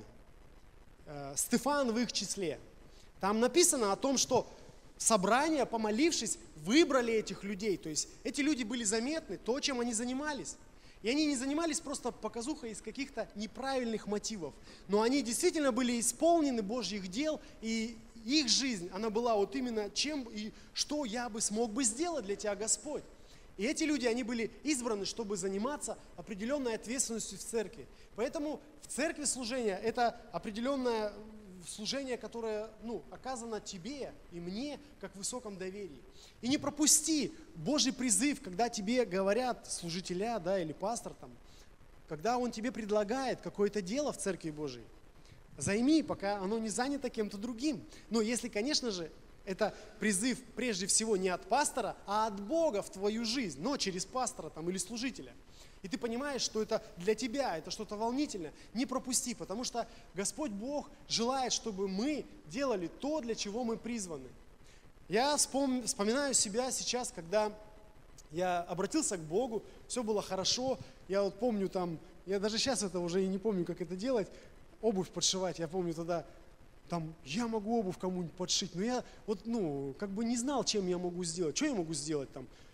D: Стефан в их числе. Там написано о том, что собрание, помолившись, выбрали этих людей. То есть эти люди были заметны, то, чем они занимались. И они не занимались просто показухой из каких-то неправильных мотивов. Но они действительно были исполнены Божьих дел, и их жизнь, она была вот именно чем и что я бы смог бы сделать для тебя, Господь. И эти люди, они были избраны, чтобы заниматься определенной ответственностью в церкви. Поэтому в церкви служение – это определенное служение, которое оказано тебе и мне, как в высоком доверии. И не пропусти Божий призыв, когда тебе говорят служителя, да, или пастор, когда он тебе предлагает какое-то дело в церкви Божией. Займи, пока оно не занято кем-то другим. Но если, конечно же, это призыв прежде всего не от пастора, а от Бога в твою жизнь, но через пастора или служителя. И ты понимаешь, что это для тебя, это что-то волнительное, не пропусти, потому что Господь Бог желает, чтобы мы делали то, для чего мы призваны. Я вспоминаю себя сейчас, когда я обратился к Богу, все было хорошо, я вот помню я даже сейчас это уже и не помню, как это делать, обувь подшивать, я помню тогда, я могу обувь кому-нибудь подшить, но я не знал, чем я могу сделать, что я могу сделать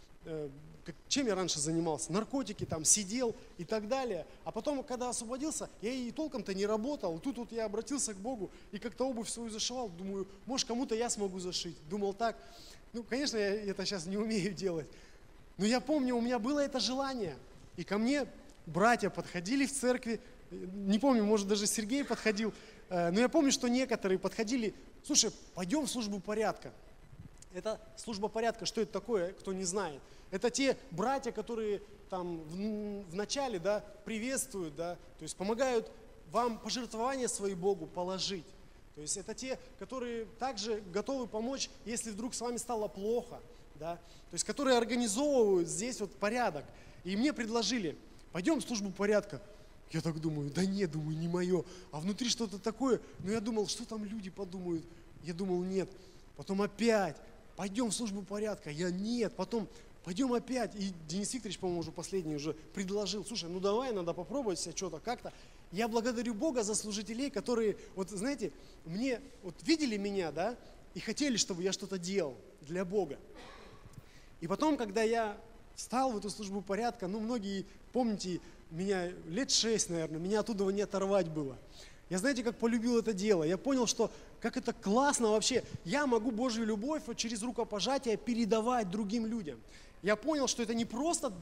D: чем я раньше занимался, наркотики сидел и так далее. А потом, когда освободился, я и толком-то не работал. Тут я обратился к Богу и как-то обувь свою зашивал. Думаю, может, кому-то я смогу зашить. Думал так. Конечно, я это сейчас не умею делать. Но я помню, у меня было это желание. И ко мне братья подходили в церкви. Не помню, может, даже Сергей подходил. Но я помню, что некоторые подходили. Слушай, пойдем в службу порядка. Это служба порядка. Что это такое, кто не знает? Это те братья, которые в начале, приветствуют, то есть помогают вам пожертвования свои Богу положить. То есть это те, которые также готовы помочь, если вдруг с вами стало плохо, то есть которые организовывают здесь порядок. И мне предложили, пойдем в службу порядка. Я так думаю, не мое. А внутри что-то такое, но я думал, что там люди подумают. Я думал, нет. Потом опять, пойдем в службу порядка. Я нет. Потом пойдем опять. И Денис Викторович, по-моему, уже последний предложил. Слушай, давай, надо попробовать себя что-то как-то. Я благодарю Бога за служителей, которые, знаете, мне, видели меня, и хотели, чтобы я что-то делал для Бога. И потом, когда я встал в эту службу порядка, многие, помните, меня лет 6, наверное, меня оттуда не оторвать было. Я, знаете, как полюбил это дело. Я понял, что как это классно вообще. Я могу Божью любовь через рукопожатие передавать другим людям. Я понял, что это не просто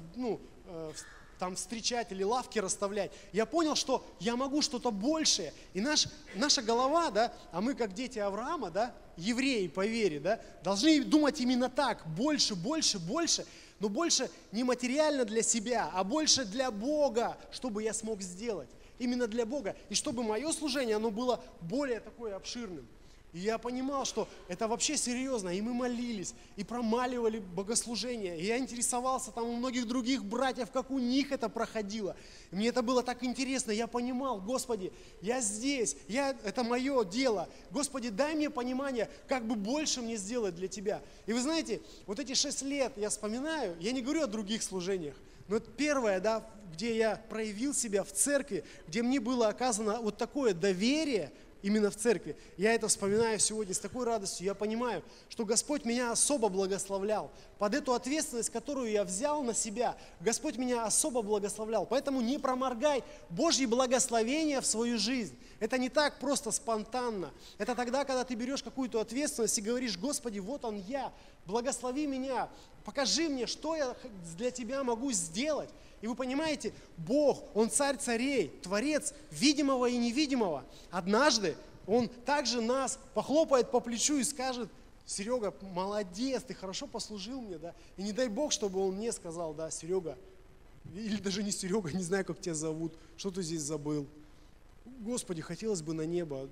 D: встречать или лавки расставлять. Я понял, что я могу что-то большее. И наша голова, а мы как дети Авраама, евреи по вере, должны думать именно так. Больше, больше, больше. Но больше не материально для себя, а больше для Бога, чтобы я смог сделать. Именно для Бога. И чтобы мое служение, оно было более такое обширным. И я понимал, что это вообще серьезно. И мы молились, и промаливали богослужение. И я интересовался у многих других братьев, как у них это проходило. И мне это было так интересно. Я понимал, Господи, я здесь, это мое дело. Господи, дай мне понимание, как бы больше мне сделать для Тебя. И вы знаете, эти 6 лет я вспоминаю, я не говорю о других служениях, но это первое, где я проявил себя в церкви, где мне было оказано такое доверие, именно в церкви. Я это вспоминаю сегодня с такой радостью. Я понимаю, что Господь меня особо благословлял. Под эту ответственность, которую я взял на себя, Господь меня особо благословлял. Поэтому не проморгай Божьи благословения в свою жизнь. Это не так просто спонтанно. Это тогда, когда ты берешь какую-то ответственность и говоришь: Господи, вот он я, благослови меня, покажи мне, что я для Тебя могу сделать. И вы понимаете, Бог, Он царь царей, творец видимого и невидимого. Однажды Он также нас похлопает по плечу и скажет: Серега, молодец, ты хорошо послужил мне, да? И не дай Бог, чтобы Он мне сказал: да, Серега, или даже не Серега, не знаю, как тебя зовут, что ты здесь забыл. Господи, хотелось бы на небо,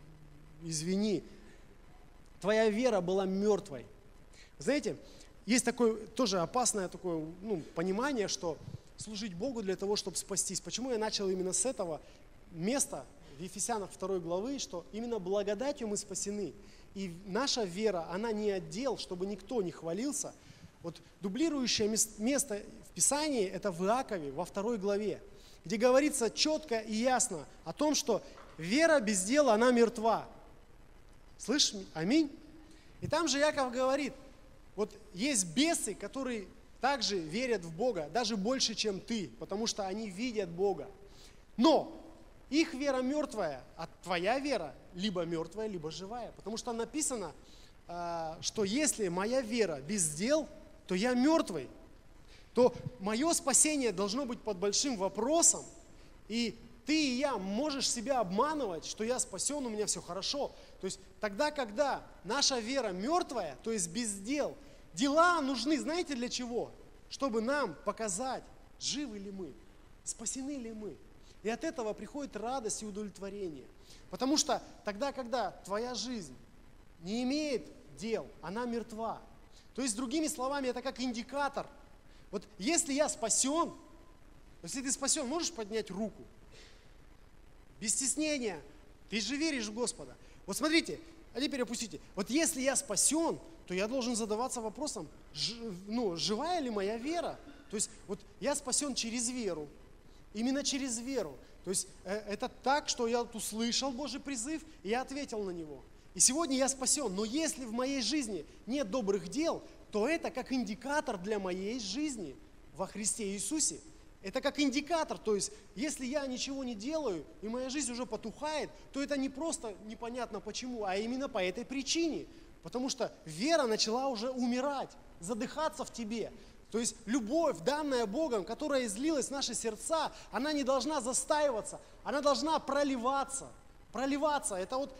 D: извини. Твоя вера была мертвой. Знаете, есть такое тоже опасное такое, понимание, что служить Богу для того, чтобы спастись. Почему я начал именно с этого места в Ефесянах 2 главы, что именно благодатью мы спасены. И наша вера, она не отдел, чтобы никто не хвалился. Вот дублирующее место в Писании, это в Иакове, во 2 главе, где говорится четко и ясно о том, что вера без дела, она мертва. Слышишь? Аминь? И там же Иаков говорит: вот есть бесы, которые также верят в Бога, даже больше, чем ты, потому что они видят Бога. Но их вера мертвая, а твоя вера либо мертвая, либо живая. Потому что написано, что если моя вера без дел, то я мертвый. То мое спасение должно быть под большим вопросом. И ты и я можешь себя обманывать, что я спасен, у меня все хорошо. То есть тогда, когда наша вера мертвая, то есть без дел, дела нужны, знаете, для чего? Чтобы нам показать, живы ли мы, спасены ли мы. И от этого приходит радость и удовлетворение. Потому что тогда, когда твоя жизнь не имеет дел, она мертва. То есть, другими словами, это как индикатор. Вот если я спасен, если ты спасен, можешь поднять руку? Без стеснения. Ты же веришь в Господа. Вот смотрите, а теперь опустите. Вот если я спасен, то я должен задаваться вопросом, живая ли моя вера? То есть вот я спасен через веру, именно через веру. То есть это так, что я услышал Божий призыв, и я ответил на него. И сегодня я спасен, но если в моей жизни нет добрых дел, то это как индикатор для моей жизни во Христе Иисусе. Это как индикатор, то есть если я ничего не делаю, и моя жизнь уже потухает, то это не просто непонятно почему, а именно по этой причине. Потому что вера начала уже умирать, задыхаться в тебе. То есть любовь, данная Богом, которая излилась в наши сердца, она не должна застаиваться, она должна проливаться. Проливаться. Это вот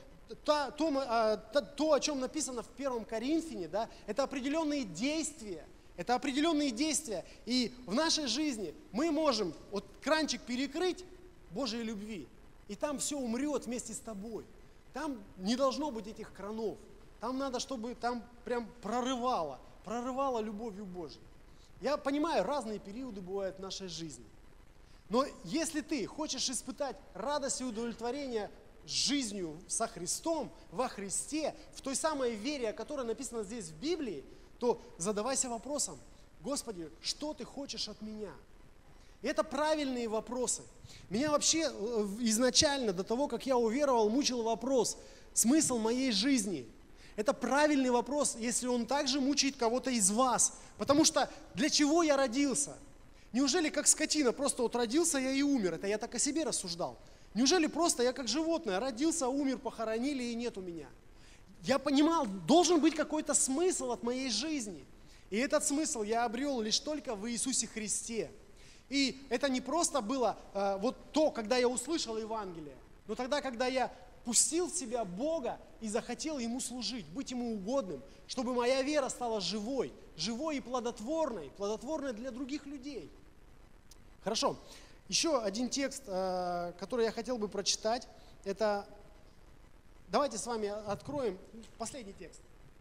D: то, о чем написано в 1 Коринфяне, да, это определенные действия. Это определенные действия. И в нашей жизни мы можем вот кранчик перекрыть Божьей любви, и там все умрет вместе с тобой. Там не должно быть этих кранов. Там надо, чтобы там прям прорывало любовью Божьей. Я понимаю, разные периоды бывают в нашей жизни. Но если ты хочешь испытать радость и удовлетворение жизнью со Христом, во Христе, в той самой вере, о которой написано здесь в Библии, то задавайся вопросом: Господи, что Ты хочешь от меня? И это правильные вопросы. Меня вообще изначально, до того, как я уверовал, мучил вопрос: смысл моей жизни? Это правильный вопрос, если он также мучает кого-то из вас. Потому что для чего я родился? Неужели как скотина, просто вот родился я и умер? Это я так о себе рассуждал. Неужели просто я как животное родился, умер, похоронили и нет у меня? Я понимал, должен быть какой-то смысл от моей жизни. И этот смысл я обрел лишь только в Иисусе Христе. И это не просто было когда я услышал Евангелие, но тогда, когда я пустил в себя Бога и захотел Ему служить, быть Ему угодным, чтобы моя вера стала живой и плодотворной для других людей. Хорошо. Еще один текст, который я хотел бы прочитать, это... Давайте с вами откроем последний текст.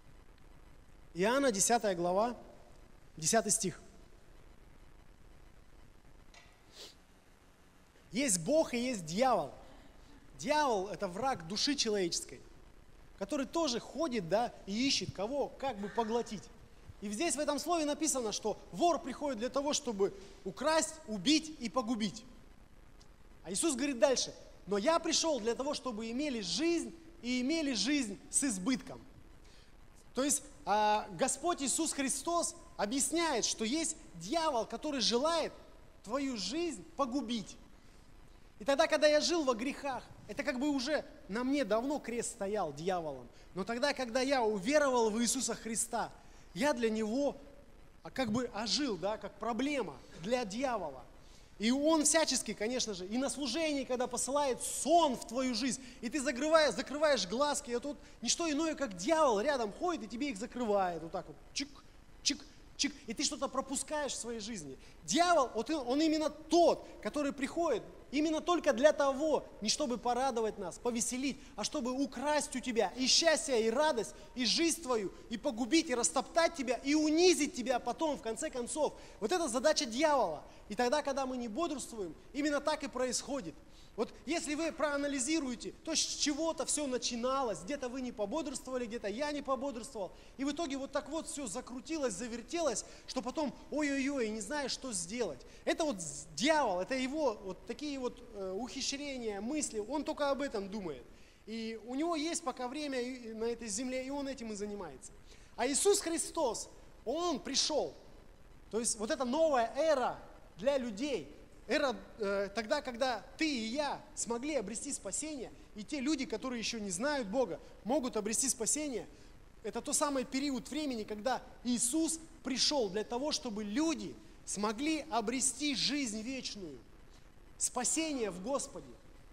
D: Иоанна, 10 глава, 10 стих. Есть Бог и есть дьявол. Дьявол – это враг души человеческой, который тоже ходит, и ищет кого, как бы поглотить. И здесь в этом слове написано, что вор приходит для того, чтобы украсть, убить и погубить. А Иисус говорит дальше: но я пришел для того, чтобы имели жизнь и имели жизнь с избытком. То есть Господь Иисус Христос объясняет, что есть дьявол, который желает твою жизнь погубить. И тогда, когда я жил во грехах, это как бы уже на мне давно крест стоял дьяволом. Но тогда, когда я уверовал в Иисуса Христа, я для него как бы ожил, да, как проблема для дьявола. И он всячески, конечно же, и на служении, когда посылает сон в твою жизнь, и ты закрываешь глазки, и тут не что иное, как дьявол рядом ходит и тебе их закрывает. Вот так вот, чик, чик, чик, и ты что-то пропускаешь в своей жизни. Дьявол, он именно тот, который приходит именно только для того, не чтобы порадовать нас, повеселить, а чтобы украсть у тебя и счастье, и радость, и жизнь твою, и погубить, и растоптать тебя, и унизить тебя потом, в конце концов. Вот это задача дьявола. И тогда, когда мы не бодрствуем, именно так и происходит. Вот если вы проанализируете, то с чего-то все начиналось, где-то вы не пободрствовали, где-то я не пободрствовал, и в итоге вот так вот все закрутилось, завертелось, что потом ой-ой-ой, не знаешь, что сделать. Это вот дьявол, это его вот такие вот ухищрения, мысли, он только об этом думает. И у него есть пока время на этой земле, и он этим и занимается. А Иисус Христос, Он пришел, то есть вот эта новая эра для людей, эра тогда, когда ты и я смогли обрести спасение, и те люди, которые еще не знают Бога, могут обрести спасение. Это тот самый период времени, когда Иисус пришел для того, чтобы люди смогли обрести жизнь вечную, спасение в Господе.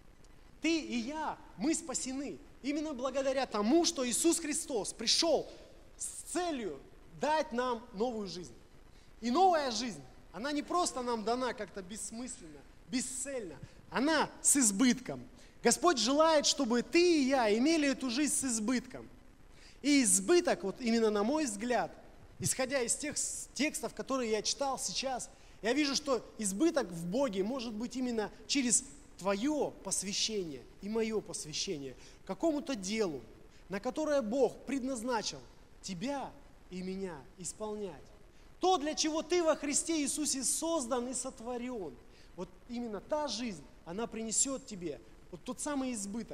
D: Ты и я, мы спасены именно благодаря тому, что Иисус Христос пришел с целью дать нам новую жизнь. И новая жизнь, она не просто нам дана как-то бессмысленно, бесцельно, она с избытком. Господь желает, чтобы ты и я имели эту жизнь с избытком. И избыток, вот именно на мой взгляд, исходя из тех текстов, которые я читал сейчас, я вижу, что избыток в Боге может быть именно через твое посвящение и мое посвящение какому-то делу, на которое Бог предназначил тебя и меня исполнять. То, для чего ты во Христе Иисусе создан и сотворен, вот именно та жизнь, она принесет тебе вот тот самый избыток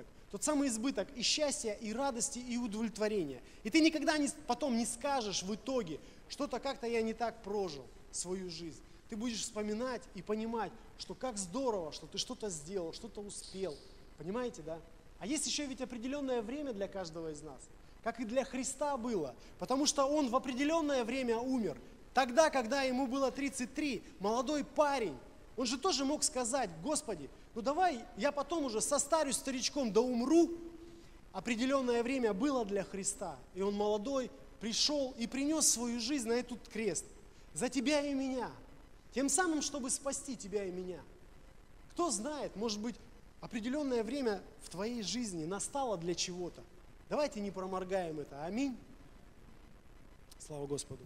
D: и счастья, и радости, и удовлетворения. И ты никогда потом не скажешь в итоге, что-то как-то я не так прожил свою жизнь. Ты будешь вспоминать и понимать, что как здорово, что ты что-то сделал, что-то успел. Понимаете, да? А есть еще ведь определенное время для каждого из нас, как и для Христа было, потому что Он в определенное время умер. Тогда, когда ему было 33, молодой парень, он же тоже мог сказать: Господи, ну давай я потом уже состарюсь старичком, да умру. Определенное время было для Христа, и он молодой пришел и принес свою жизнь на этот крест за тебя и меня, тем самым, чтобы спасти тебя и меня. Кто знает, может быть, определенное время в твоей жизни настало для чего-то. Давайте не проморгаем это. Аминь. Слава Господу.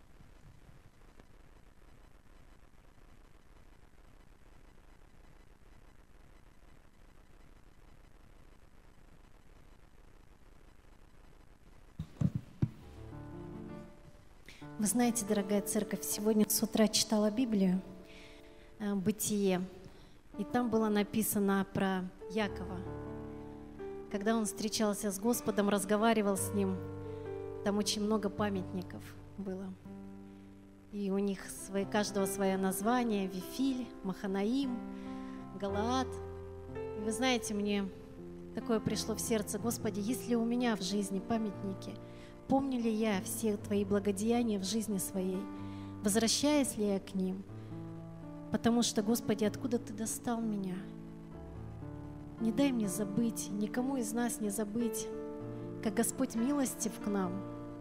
E: Вы знаете, дорогая церковь, сегодня с утра читала Библию, Бытие, и там было написано про Якова. Когда он встречался с Господом, разговаривал с Ним, там очень много памятников было. И у них каждого свое название: Вифиль, Маханаим, Галаад. И вы знаете, мне такое пришло в сердце: Господи, есть ли у меня в жизни памятники? Помню ли я все Твои благодеяния в жизни своей? Возвращаюсь ли я к ним? Потому что, Господи, откуда Ты достал меня? Не дай мне забыть, никому из нас не забыть, как Господь милостив к нам.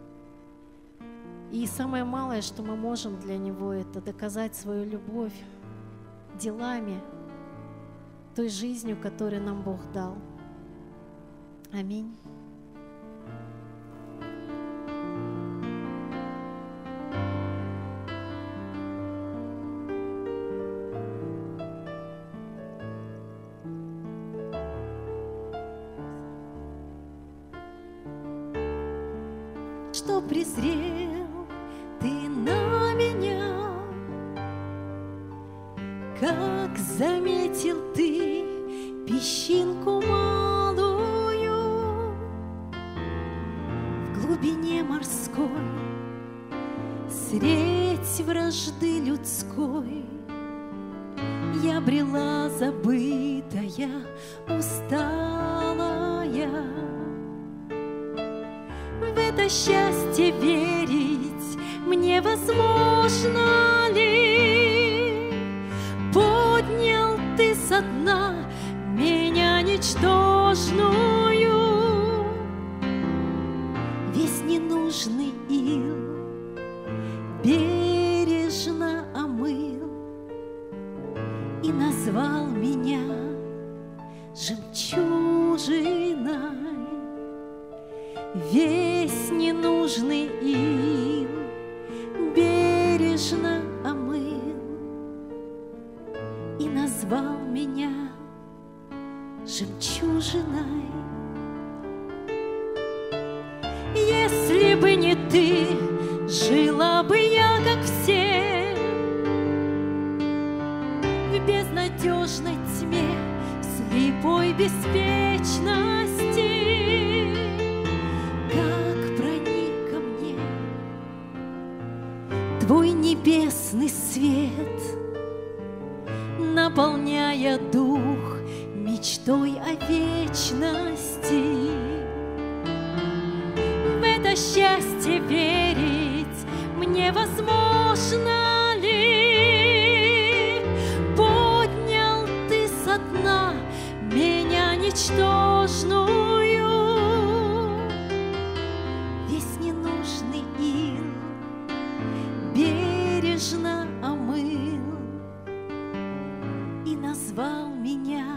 E: И самое малое, что мы можем для Него, это доказать свою любовь делами, той жизнью, которую нам Бог дал. Аминь. Что презрел Ты на меня, как заметил Ты песчинку малую в глубине морской, средь вражды людской я брела забытая, усталая. В это счастье верить мне возможно ли? Поднял ты со дна меня ничтожную, весь ненужный ил бережно омыл и назвал меня жемчужиной. Весь ненужный ил бережно омыл и назвал меня жемчужиной. Если бы не ты, жила бы я, как все, в безнадежной тьме, в слепой беспечности. Как проник ко мне твой небесный свет, наполняя дух мечтой о вечности. В это счастье верить мне возможно ли? Поднял ты со дна меня ничтожную, весь ненужный ил бережно омыл и назвал меня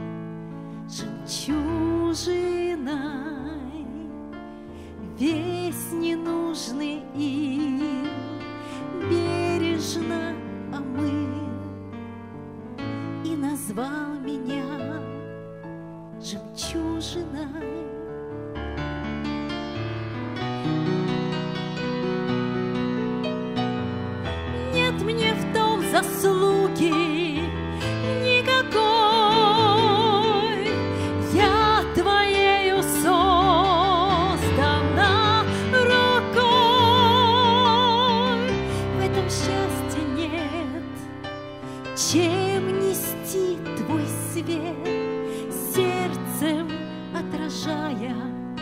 E: жемчужиной. Весь ненужный ил бережно омыл и назвал меня жемчужиной. Нет мне в том заслуги никакой, я твоею создана рукой. В этом счастья нет, чем нести твой свет, сердцем отражая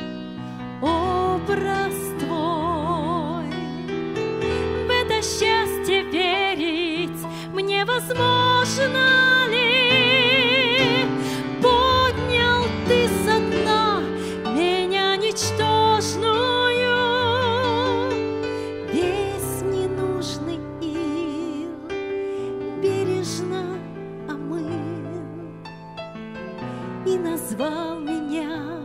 E: образ твой. В это счастье верить мне возможно ли? Поднял ты со дна меня ничтожную, весь ненужный ил бережно омыл и назвал меня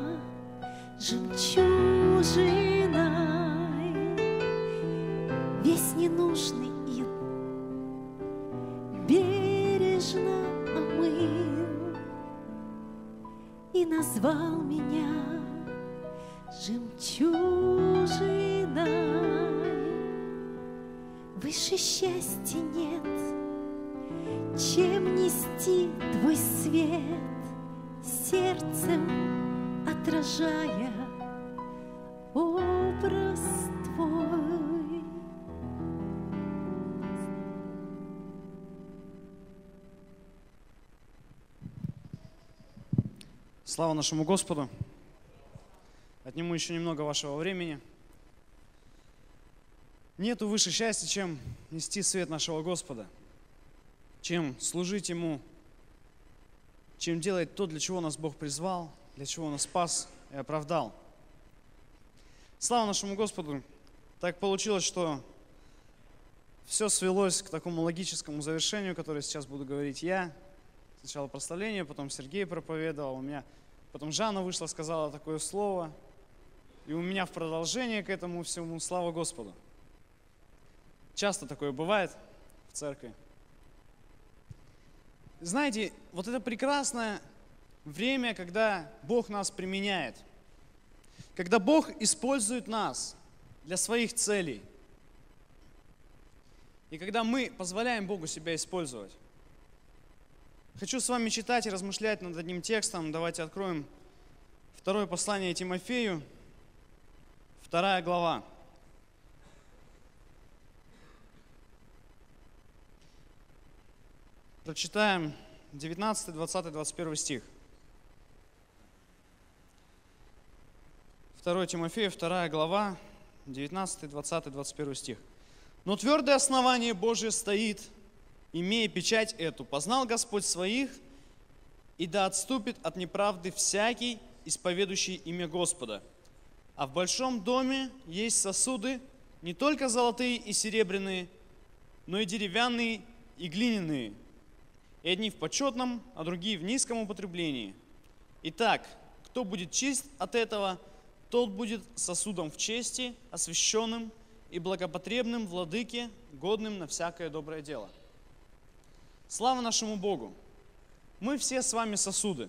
E: жемчужиной. Весь ненужный ил бережно омыл и назвал меня жемчужиной. Выше счастья нет, чем нести твой свет, сердцем отражая образ твой.
C: Слава нашему Господу! Отниму еще немного вашего времени. Нету выше счастья, чем нести свет нашего Господа, чем служить Ему, чем делать то, для чего нас Бог призвал, для чего нас спас и оправдал. Слава нашему Господу! Так получилось, что все свелось к такому логическому завершению, которое сейчас буду говорить я. Сначала прославление, потом Сергей проповедовал, потом Жанна вышла, сказала такое слово. И у меня в продолжение к этому всему слава Господу. Часто такое бывает в церкви. Знаете, вот это прекрасное время, когда Бог нас применяет. Когда Бог использует нас для своих целей. И когда мы позволяем Богу себя использовать. Хочу с вами читать и размышлять над одним текстом. Давайте откроем второе послание Тимофею, 2 глава. Прочитаем 19, 20, 21 стих. 2 Тимофея, 2 глава, 19, 20, 21 стих. «Но твердое основание Божие стоит, имея печать эту. Познал Господь своих, и да отступит от неправды всякий, исповедующий имя Господа. А в большом доме есть сосуды, не только золотые и серебряные, но и деревянные и глиняные, и одни в почетном, а другие в низком употреблении. Итак, кто будет чист от этого, тот будет сосудом в чести, освященным и благопотребным владыке, годным на всякое доброе дело». Слава нашему Богу! Мы все с вами сосуды.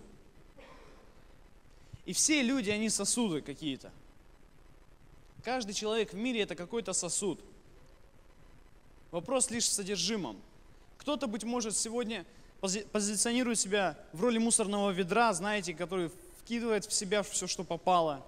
C: И все люди, они сосуды какие-то. Каждый человек в мире – это какой-то сосуд. Вопрос лишь в содержимом. Кто-то, быть может, сегодня позиционирует себя в роли мусорного ведра, знаете, который вкидывает в себя все, что попало.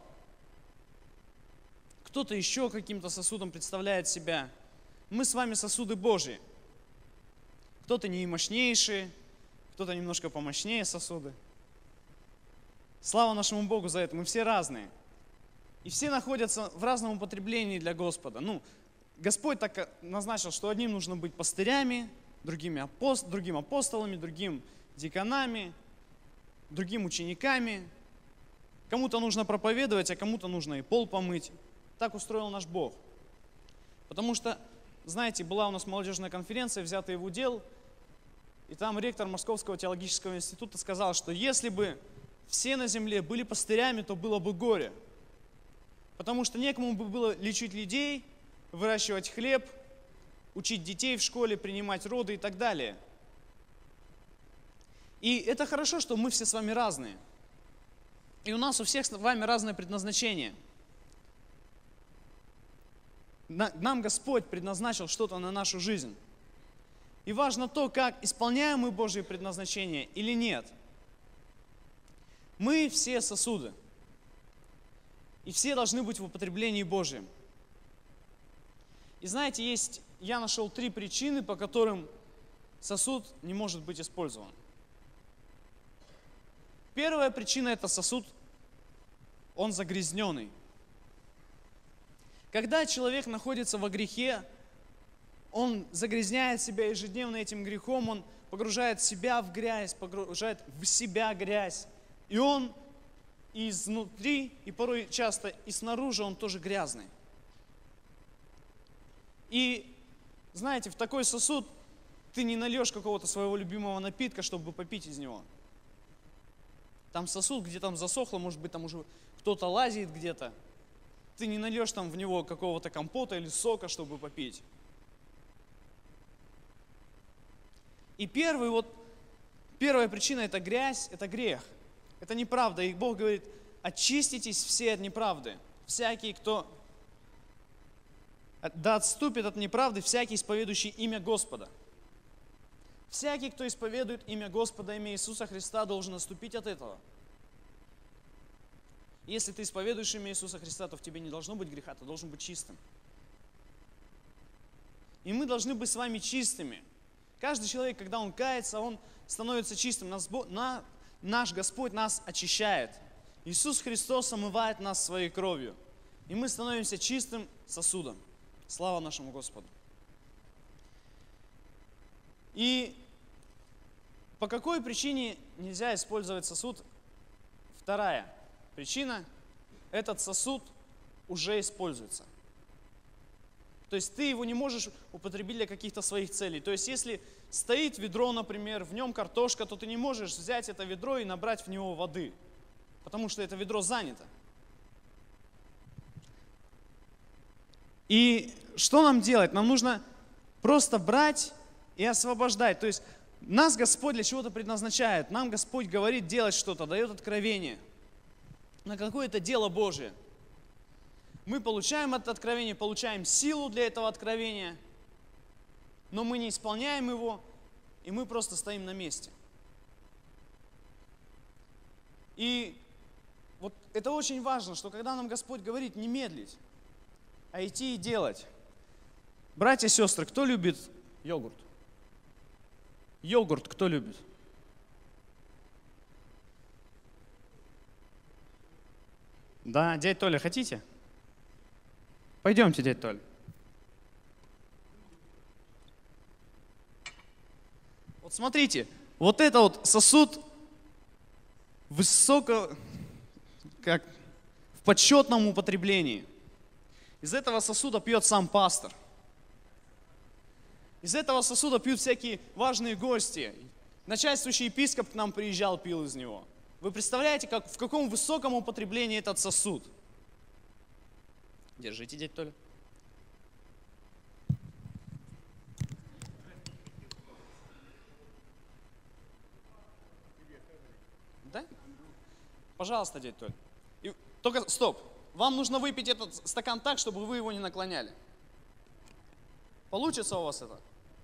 C: Кто-то еще каким-то сосудом представляет себя. Мы с вами сосуды Божьи. Кто-то не мощнейший, кто-то немножко помощнее сосуды. Слава нашему Богу за это. Мы все разные. И все находятся в разном употреблении для Господа. Господь так назначил, что одним нужно быть пастырями, другим апостолами, другим диаконами, другим учениками. Кому-то нужно проповедовать, а кому-то нужно и пол помыть. Так устроил наш Бог. Потому что, знаете, была у нас молодежная конференция «Взятые в удел», и там ректор Московского теологического института сказал, что если бы все на земле были пастырями, то было бы горе. Потому что некому бы было лечить людей, выращивать хлеб, учить детей в школе, принимать роды и так далее. И это хорошо, что мы все с вами разные. И у нас у всех с вами разное предназначение. Нам Господь предназначил что-то на нашу жизнь. И важно то, как исполняем мы Божье предназначение или нет. Мы все сосуды. И все должны быть в употреблении Божьем. И знаете, я нашел 3 причины, по которым сосуд не может быть использован. Первая причина – это сосуд, он загрязненный. Когда человек находится во грехе, он загрязняет себя ежедневно этим грехом, он погружает себя в грязь, погружает в себя грязь. И он изнутри, и порой часто и снаружи, он тоже грязный. И знаете, в такой сосуд ты не нальешь какого-то своего любимого напитка, чтобы попить из него. Там сосуд, где там засохло, может быть, там уже кто-то лазит где-то. Ты не нальешь там в него какого-то компота или сока, чтобы попить. И первая причина – это грязь, это грех. Это неправда. И Бог говорит: очиститесь все от неправды. Всякий, кто да отступит от неправды, всякий, исповедующий имя Господа. Всякий, кто исповедует имя Господа, имя Иисуса Христа, должен отступить от этого. Если ты исповедуешь имя Иисуса Христа, то в тебе не должно быть греха, ты должен быть чистым. И мы должны быть с вами чистыми. Каждый человек, когда он кается, он становится чистым. Наш Господь нас очищает. Иисус Христос омывает нас своей кровью. И мы становимся чистым сосудом. Слава нашему Господу. И по какой причине нельзя использовать сосуд? Вторая причина – этот сосуд уже используется. То есть ты его не можешь употребить для каких-то своих целей. То есть если стоит ведро, например, в нем картошка, то ты не можешь взять это ведро и набрать в него воды, потому что это ведро занято. И что нам делать? Нам нужно просто брать и освобождать. То есть нас Господь для чего-то предназначает. Нам Господь говорит делать что-то, дает откровение на какое-то дело Божие. Мы получаем это откровение, получаем силу для этого откровения, но мы не исполняем его, и мы просто стоим на месте. И вот это очень важно, что когда нам Господь говорит не медлить, а идти и делать. Братья и сестры, кто любит йогурт? Йогурт кто любит? Да, дядя Толя, хотите? Пойдемте, дядя Толя. Вот смотрите, вот это вот сосуд в почетном употреблении. Из этого сосуда пьет сам пастор. Из этого сосуда пьют всякие важные гости. Начальствующий епископ к нам приезжал, пил из него. Вы представляете, в каком высоком употреблении этот сосуд? Держите, дядя Толя. Да? Пожалуйста, дядя Толя. Только стоп. Вам нужно выпить этот стакан так, чтобы вы его не наклоняли. Получится у вас это?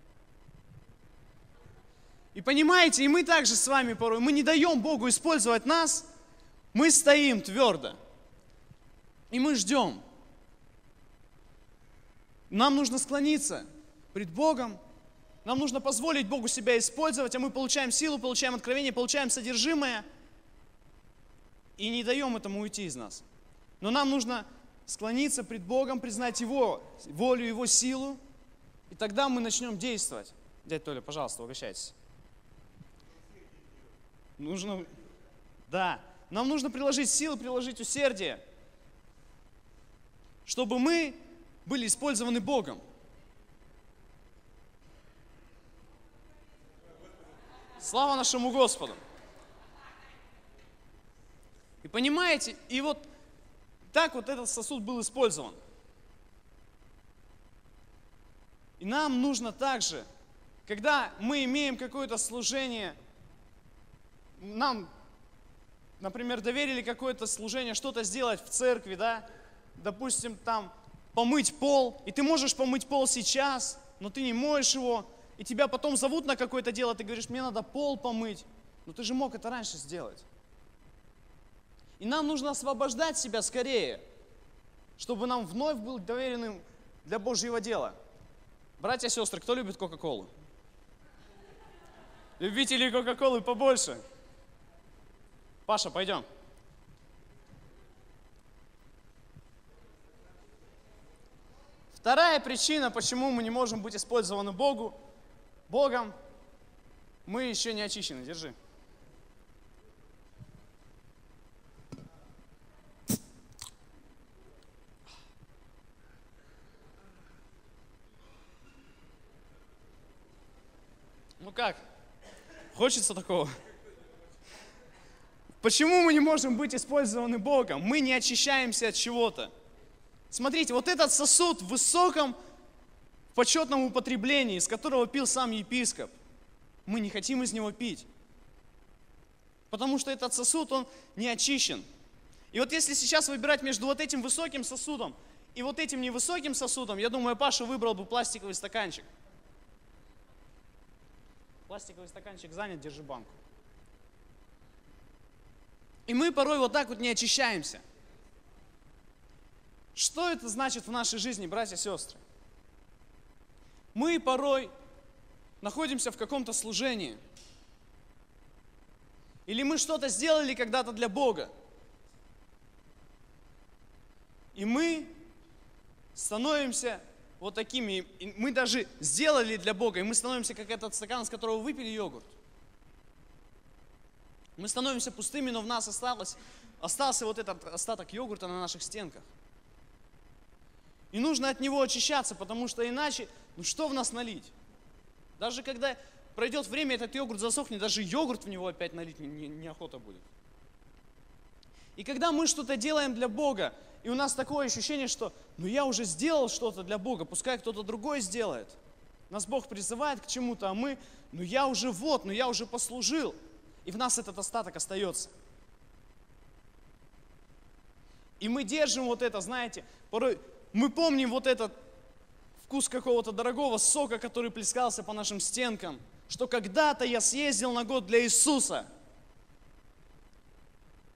C: И понимаете, и мы также с вами порой, мы не даем Богу использовать нас, мы стоим твердо. И мы ждем. Нам нужно склониться пред Богом, нам нужно позволить Богу себя использовать, а мы получаем силу, получаем откровение, получаем содержимое и не даем этому уйти из нас. Но нам нужно склониться пред Богом, признать Его волю, Его силу, и тогда мы начнем действовать. Дядя Толя, пожалуйста, угощайтесь. Нам нужно приложить силы, приложить усердие, чтобы мы были использованы Богом. Слава нашему Господу! И понимаете, и вот так вот этот сосуд был использован. И нам нужно также, когда мы имеем какое-то служение, нам, например, доверили какое-то служение, что-то сделать в церкви, да, допустим, там помыть пол, и ты можешь помыть пол сейчас, но ты не моешь его, и тебя потом зовут на какое-то дело, ты говоришь, мне надо пол помыть, но ты же мог это раньше сделать. И нам нужно освобождать себя скорее, чтобы нам вновь был доверенным для Божьего дела. Братья и сестры, кто любит Кока-Колу? Любители Кока-Колы побольше. Паша, пойдем. Вторая причина, почему мы не можем быть использованы Богом, мы еще не очищены. Держи. Ну как? Хочется такого? Почему мы не можем быть использованы Богом? Мы не очищаемся от чего-то. Смотрите, вот этот сосуд в высоком почетном употреблении, из которого пил сам епископ, мы не хотим из него пить. Потому что этот сосуд, он не очищен. И вот если сейчас выбирать между вот этим высоким сосудом и вот этим невысоким сосудом, я думаю, Паша выбрал бы пластиковый стаканчик. Пластиковый стаканчик занят, держи банку. И мы порой вот так вот не очищаемся. Что это значит в нашей жизни, братья и сестры? Мы порой находимся в каком-то служении. Или мы что-то сделали когда-то для Бога. И мы становимся вот такими, и мы даже сделали для Бога, и мы становимся как этот стакан, с которого выпили йогурт. Мы становимся пустыми, но в нас остался вот этот остаток йогурта на наших стенках. И нужно от него очищаться, потому что иначе, что в нас налить? Даже когда пройдет время, этот йогурт засохнет, даже йогурт в него опять налить неохота будет. И когда мы что-то делаем для Бога, и у нас такое ощущение, что я уже сделал что-то для Бога, пускай кто-то другой сделает. Нас Бог призывает к чему-то, а мы, я уже послужил. И в нас этот остаток остается. И мы держим вот это, знаете, порой мы помним вот этот вкус какого-то дорогого сока, который плескался по нашим стенкам, что когда-то я съездил на год для Иисуса.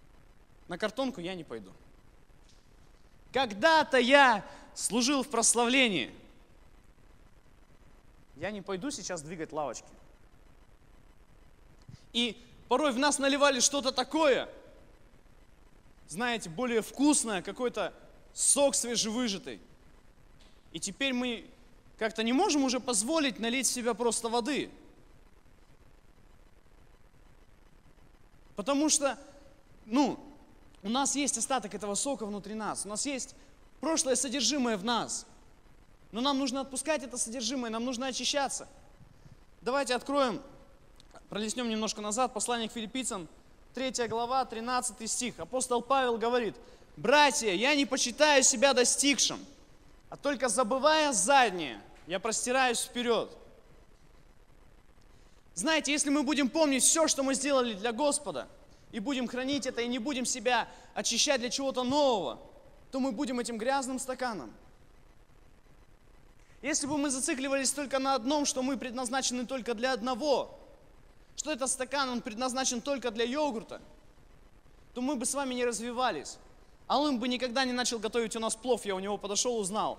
C: на картонку я не пойду. Когда-то я служил в прославлении. Я не пойду сейчас двигать лавочки. И порой в нас наливали что-то такое, знаете, более вкусное, какой-то сок свежевыжатый. И теперь мы как-то не можем уже позволить налить в себя просто воды. Потому что, у нас есть остаток этого сока внутри нас, у нас есть прошлое содержимое в нас. Но нам нужно отпускать это содержимое, нам нужно очищаться. Давайте откроем, пролистнем немножко назад, послание к Филиппийцам, 3 глава, 13 стих. Апостол Павел говорит: «Братья, я не почитаю себя достигшим, а только забывая заднее, я простираюсь вперед». Знаете, если мы будем помнить все, что мы сделали для Господа, и будем хранить это, и не будем себя очищать для чего-то нового, то мы будем этим грязным стаканом. Если бы мы зацикливались только на одном, что мы предназначены только для одного, что этот стакан, он предназначен только для йогурта, то мы бы с вами не развивались. А он бы никогда не начал готовить у нас плов, я у него подошел, узнал.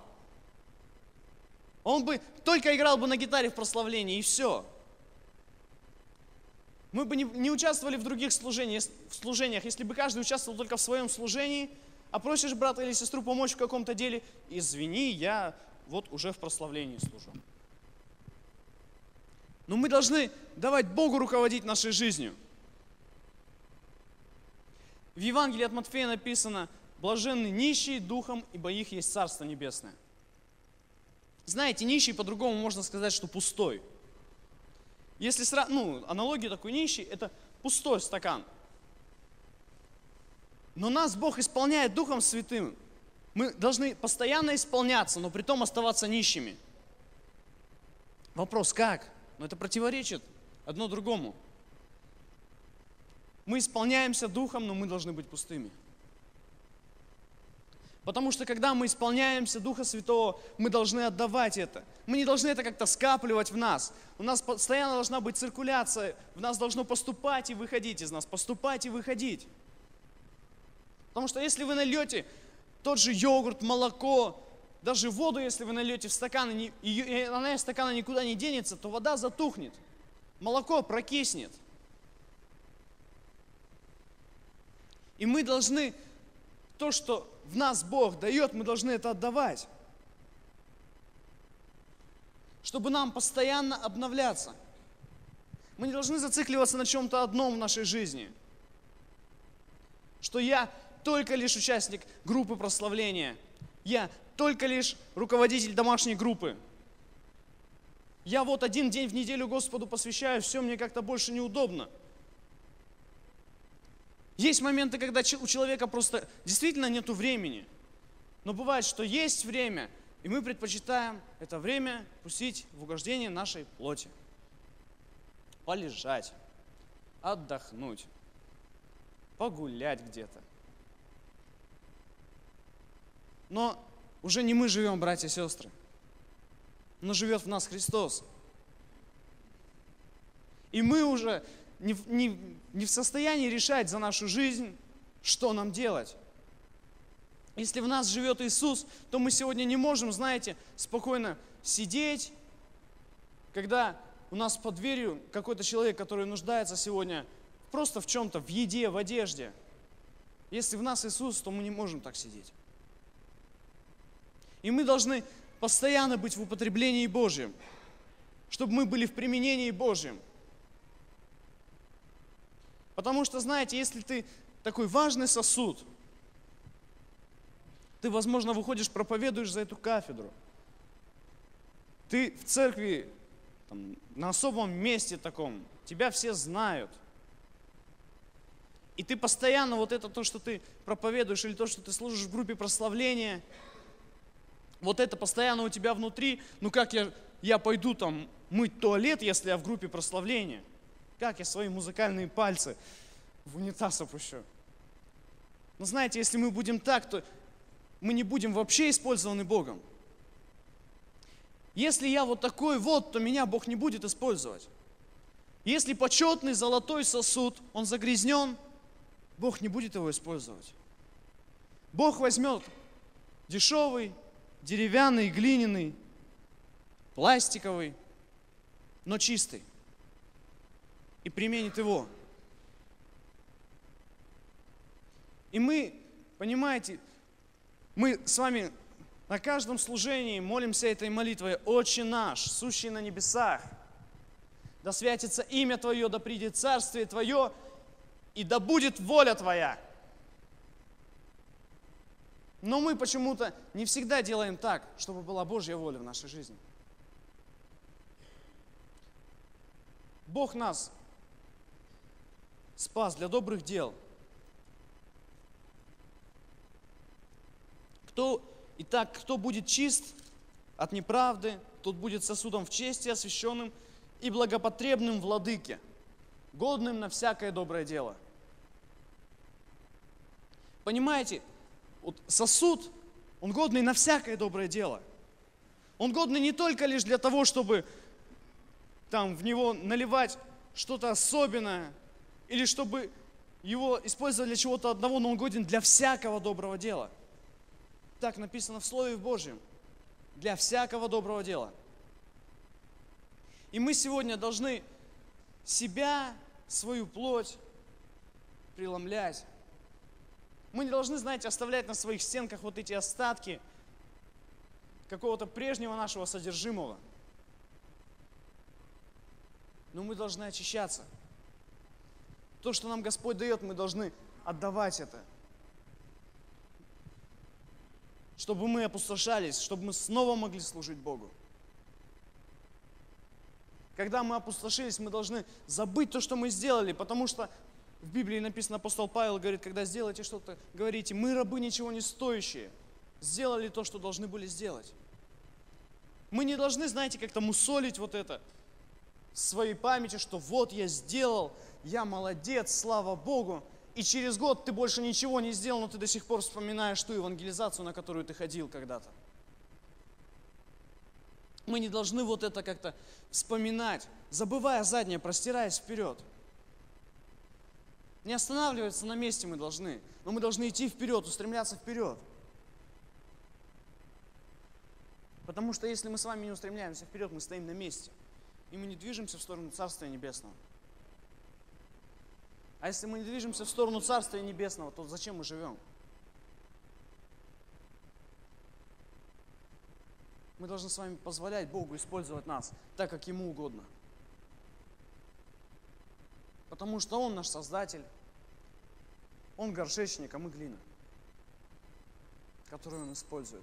C: Он бы только играл бы на гитаре в прославлении, и все. Мы бы не участвовали в других служениях, если бы каждый участвовал только в своем служении, а просишь брата или сестру помочь в каком-то деле, извини, я вот уже в прославлении служу. Но мы должны давать Богу руководить нашей жизнью. В Евангелии от Матфея написано: «Блаженны нищие духом, ибо их есть Царство Небесное». Знаете, нищий по-другому можно сказать, что пустой. Если аналогия такой нищий, это пустой стакан. Но нас Бог исполняет Духом Святым. Мы должны постоянно исполняться, но при том оставаться нищими. Вопрос, как? Но это противоречит одно другому. Мы исполняемся Духом, но мы должны быть пустыми. Потому что когда мы исполняемся Духа Святого, мы должны отдавать это. Мы не должны это как-то скапливать в нас. У нас постоянно должна быть циркуляция, в нас должно поступать и выходить из нас, поступать и выходить. Потому что если вы нальете тот же йогурт, молоко, даже воду, если вы нальете в стакан, и она из стакана никуда не денется, то вода затухнет, молоко прокиснет. И мы должны, то, что в нас Бог дает, мы должны это отдавать, чтобы нам постоянно обновляться. Мы не должны зацикливаться на чем-то одном в нашей жизни, что я только лишь участник группы прославления, я только лишь руководитель домашней группы. Я вот один день в неделю Господу посвящаю, все, мне как-то больше неудобно. Есть моменты, когда у человека просто действительно нету времени. Но бывает, что есть время, и мы предпочитаем это время пустить в угождение нашей плоти. Полежать, отдохнуть, погулять где-то. Но уже не мы живем, братья и сестры, но живет в нас Христос. И мы уже не в состоянии решать за нашу жизнь, что нам делать. Если в нас живет Иисус, то мы сегодня не можем, знаете, спокойно сидеть, когда у нас под дверью какой-то человек, который нуждается сегодня просто в чем-то, в еде, в одежде. Если в нас Иисус, то мы не можем так сидеть. И мы должны постоянно быть в употреблении Божьем, чтобы мы были в применении Божьем. Потому что, знаете, если ты такой важный сосуд, ты, возможно, выходишь, проповедуешь за эту кафедру. Ты в церкви, на особом месте таком, тебя все знают. И ты постоянно вот это то, что ты проповедуешь, или то, что ты служишь в группе прославления, вот это постоянно у тебя внутри. Ну как я пойду там мыть туалет, если я в группе прославления? Как я свои музыкальные пальцы в унитаз опущу? Но знаете, если мы будем так, то мы не будем вообще использованы Богом. Если я вот такой вот, то меня Бог не будет использовать. Если почетный золотой сосуд, он загрязнен, Бог не будет его использовать. Бог возьмет дешевый, деревянный, глиняный, пластиковый, но чистый, и применит его. И мы, понимаете, мы с вами на каждом служении молимся этой молитвой: «Отче наш, сущий на небесах, да святится имя Твое, да придет царствие Твое, и да будет воля Твоя». Но мы почему-то не всегда делаем так, чтобы была Божья воля в нашей жизни. Бог нас спас для добрых дел. Кто будет чист от неправды, тот будет сосудом в чести, освященным и благопотребным владыке, годным на всякое доброе дело. Понимаете, вот сосуд, он годный на всякое доброе дело. Он годный не только лишь для того, чтобы там в него наливать что-то особенное, или чтобы его использовать для чего-то одного, но он годен для всякого доброго дела. Так написано в Слове Божьем. Для всякого доброго дела. И мы сегодня должны себя, свою плоть преломлять. Мы не должны, знаете, оставлять на своих стенках вот эти остатки какого-то прежнего нашего содержимого. Но мы должны очищаться. То, что нам Господь дает, мы должны отдавать это. Чтобы мы опустошались, чтобы мы снова могли служить Богу. Когда мы опустошились, мы должны забыть то, что мы сделали, потому что в Библии написано, апостол Павел говорит: когда сделаете что-то, говорите: мы рабы ничего не стоящие, сделали то, что должны были сделать. Мы не должны, знаете, как-то мусолить вот это в своей памяти, что вот я сделал, я молодец, слава Богу, и через год ты больше ничего не сделал, но ты до сих пор вспоминаешь ту евангелизацию, на которую ты ходил когда-то. Мы не должны вот это как-то вспоминать, забывая заднее, простираясь вперед. Не останавливаться на месте мы должны, но мы должны идти вперед, устремляться вперед. Потому что если мы с вами не устремляемся вперед, мы стоим на месте, и мы не движемся в сторону Царствия Небесного. А если мы не движемся в сторону Царствия Небесного, то зачем мы живем? Мы должны с вами позволять Богу использовать нас так, как Ему угодно. Потому что Он наш Создатель, Он горшечник, а мы глина, которую Он использует.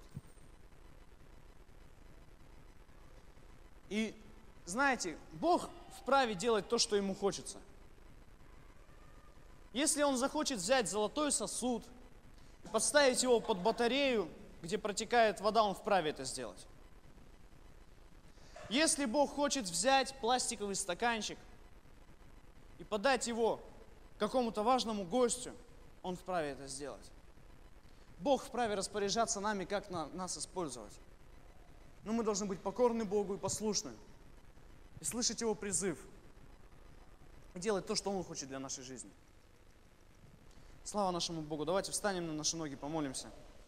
C: И знаете, Бог вправе делать то, что Ему хочется. Если Он захочет взять золотой сосуд и подставить его под батарею, где протекает вода, Он вправе это сделать. Если Бог хочет взять пластиковый стаканчик и подать его какому-то важному гостю, Он вправе это сделать. Бог вправе распоряжаться нами, как нас использовать. Но мы должны быть покорны Богу и послушны. И слышать Его призыв. И делать то, что Он хочет для нашей жизни. Слава нашему Богу. Давайте встанем на наши ноги, помолимся.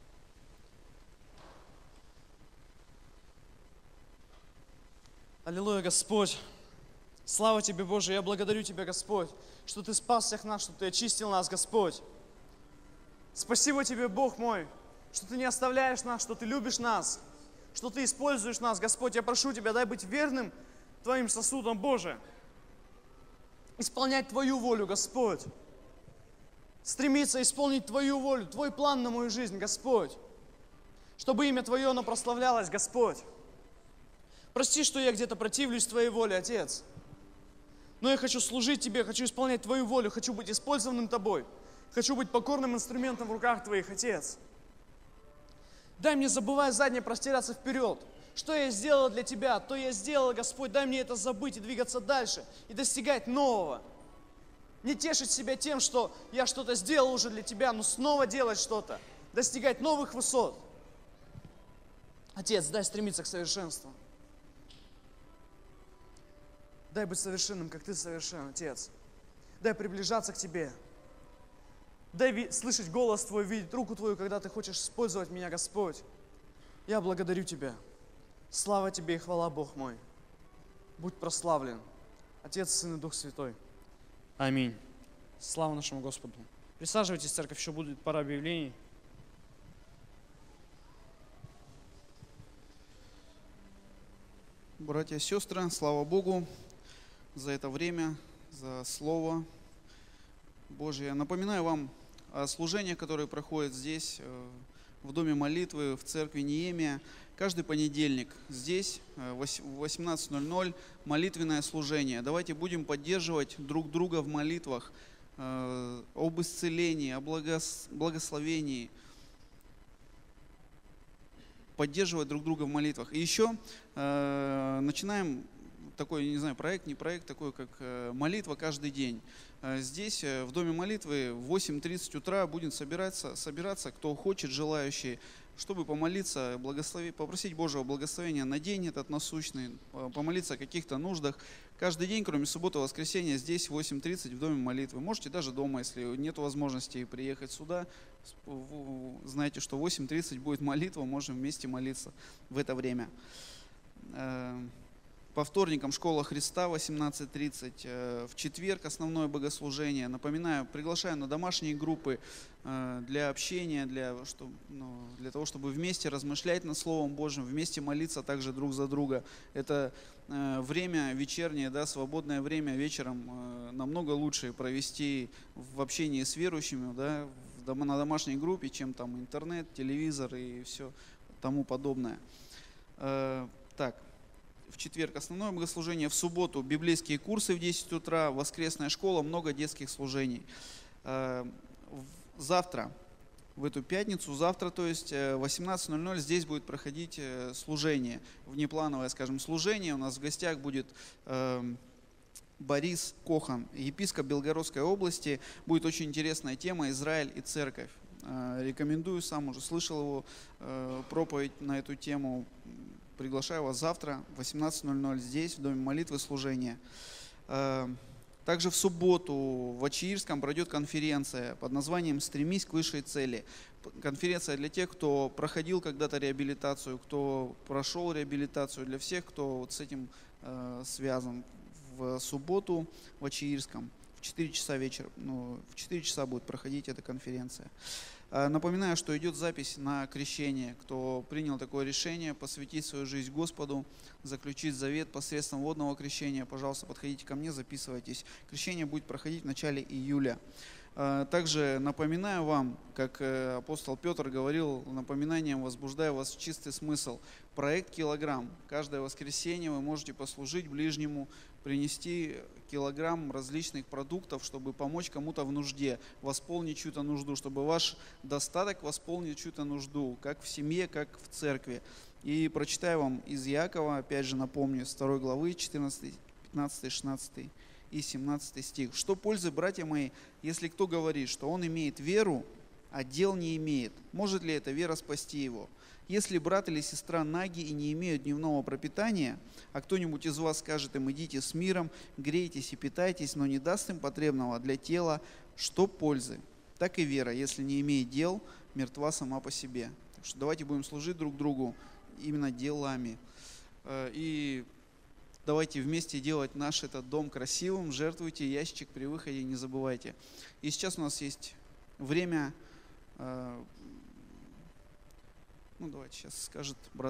C: Аллилуйя, Господь. Слава Тебе, Боже. Я благодарю Тебя, Господь, что Ты спас всех нас, что Ты очистил нас, Господь. Спасибо Тебе, Бог мой, что Ты не оставляешь нас, что Ты любишь нас, что Ты используешь нас, Господь. Я прошу Тебя, дай быть верным Твоим сосудом, Боже. Исполнять Твою волю, Господь. Стремиться исполнить Твою волю, Твой план на мою жизнь, Господь. Чтобы имя Твое, оно прославлялось, Господь. Прости, что я где-то противлюсь Твоей воле, Отец. Но я хочу служить Тебе, хочу исполнять Твою волю, хочу быть использованным Тобой. Хочу быть покорным инструментом в руках Твоих, Отец. Дай мне, забывая заднее, простираться вперед. Что я сделал для Тебя, то я сделал, Господь. Дай мне это забыть и двигаться дальше, и достигать нового. Не тешить себя тем, что я что-то сделал уже для Тебя, но снова делать что-то. Достигать новых высот. Отец, дай стремиться к совершенству. Дай быть совершенным, как Ты совершен, Отец. Дай приближаться к Тебе. Дай слышать голос Твой, видеть руку Твою, когда Ты хочешь использовать меня, Господь. Я благодарю Тебя. Слава Тебе и хвала, Бог мой. Будь прославлен. Отец, Сын и Дух Святой. Аминь. Слава нашему Господу. Присаживайтесь, церковь, еще будет пара объявлений.
F: Братья и сестры, слава Богу за это время, за Слово Божье. Напоминаю вам о служениях, которые проходят здесь, в Доме молитвы, в церкви Неемия. Каждый понедельник здесь в 18:00 молитвенное служение. Давайте будем поддерживать друг друга в молитвах об исцелении, о благословении. Поддерживать друг друга в молитвах. И еще начинаем такой, не знаю, проект, не проект, такой как молитва каждый день. Здесь, в Доме молитвы, в 8:30 утра будем собираться, кто хочет, желающие, чтобы помолиться, попросить Божьего благословения на день этот насущный, помолиться о каких-то нуждах. Каждый день, кроме субботы и воскресенья, здесь в 8:30 в Доме молитвы. Можете даже дома, если нет возможности приехать сюда, знаете, что в 8:30 будет молитва, можем вместе молиться в это время. По вторникам школа Христа 18:30, в четверг основное богослужение. Напоминаю, приглашаю на домашние группы для общения, для того, чтобы вместе размышлять над Словом Божьим, вместе молиться также друг за друга. Это время вечернее, да, свободное время вечером намного лучше провести в общении с верующими, да, на домашней группе, чем там интернет, телевизор и все тому подобное. Так. В четверг основное богослужение, в субботу библейские курсы в 10 утра, воскресная школа, много детских служений. Завтра, в эту пятницу, то есть 18:00 здесь будет проходить служение, внеплановое, скажем, служение. У нас в гостях будет Борис Кохан, епископ Белгородской области. Будет очень интересная тема «Израиль и церковь». Рекомендую, сам уже слышал его проповедь на эту тему. Приглашаю вас завтра в 18:00 здесь, в Доме молитвы, служение. Также в субботу в Ачиирском пройдет конференция под названием «Стремись к высшей цели». Конференция для тех, кто проходил когда-то реабилитацию, кто прошел реабилитацию, для всех, кто вот с этим связан. В субботу в Ачиирском в 4 часа вечера, в 4 часа будет проходить эта конференция. Напоминаю, что идет запись на крещение. Кто принял такое решение, посвятить свою жизнь Господу, заключить завет посредством водного крещения, пожалуйста, подходите ко мне, записывайтесь. Крещение будет проходить в начале июля. Также напоминаю вам, как апостол Петр говорил, напоминанием возбуждаю вас в чистый смысл. Проект «Килограмм». Каждое воскресенье вы можете послужить ближнему, принести килограмм различных продуктов, чтобы помочь кому-то в нужде, восполнить чью-то нужду, чтобы ваш достаток восполнил чью-то нужду, как в семье, как в церкви. И прочитаю вам из Иакова, опять же напомню, с 2 главы, 14, 15, 16 и 17 стих. «Что пользы, братья мои, если кто говорит, что он имеет веру, а дел не имеет? Может ли эта вера спасти его? Если брат или сестра наги и не имеют дневного пропитания, а кто-нибудь из вас скажет им: идите с миром, грейтесь и питайтесь, но не даст им потребного для тела, что пользы? Так и вера, если не имеет дел, мертва сама по себе». Так что давайте будем служить друг другу именно делами. И давайте вместе делать наш этот дом красивым. Жертвуйте, ящик при выходе не забывайте. И сейчас у нас есть время. Давайте сейчас скажет брат.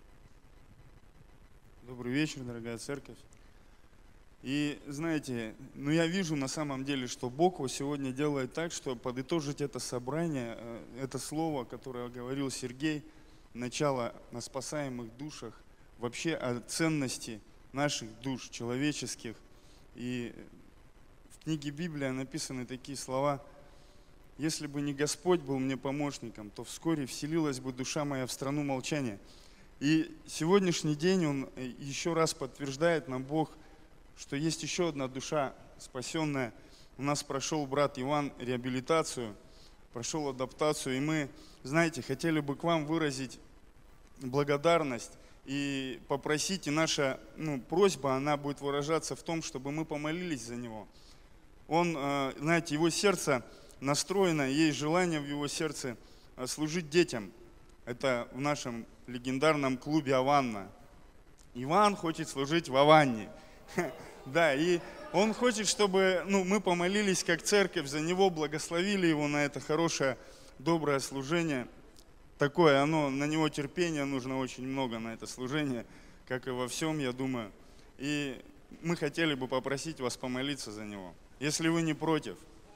G: Добрый вечер, дорогая церковь. И знаете, я вижу на самом деле, что Бог сегодня делает так, что подытожить это собрание, это слово, которое говорил Сергей, начало на спасаемых душах, вообще о ценности наших душ, человеческих. И в книге Библия написаны такие слова: «Если бы не Господь был мне помощником, то вскоре вселилась бы душа моя в страну молчания». И сегодняшний день он еще раз подтверждает нам Бог, что есть еще одна душа спасенная. У нас прошел брат Иван реабилитацию, прошел адаптацию, и мы, знаете, хотели бы к вам выразить благодарность и попросить, и наша просьба, она будет выражаться в том, чтобы мы помолились за него. Он, знаете, его сердце настроено, есть желание в его сердце служить детям. Это в нашем легендарном клубе «Аванна». Иван хочет служить в Аванне. Да, и он хочет, чтобы мы помолились как церковь за него, благословили его на это хорошее, доброе служение. Такое, на него терпения нужно очень много на это служение, как и во всем, я думаю. И мы хотели бы попросить вас помолиться за него, если вы не против.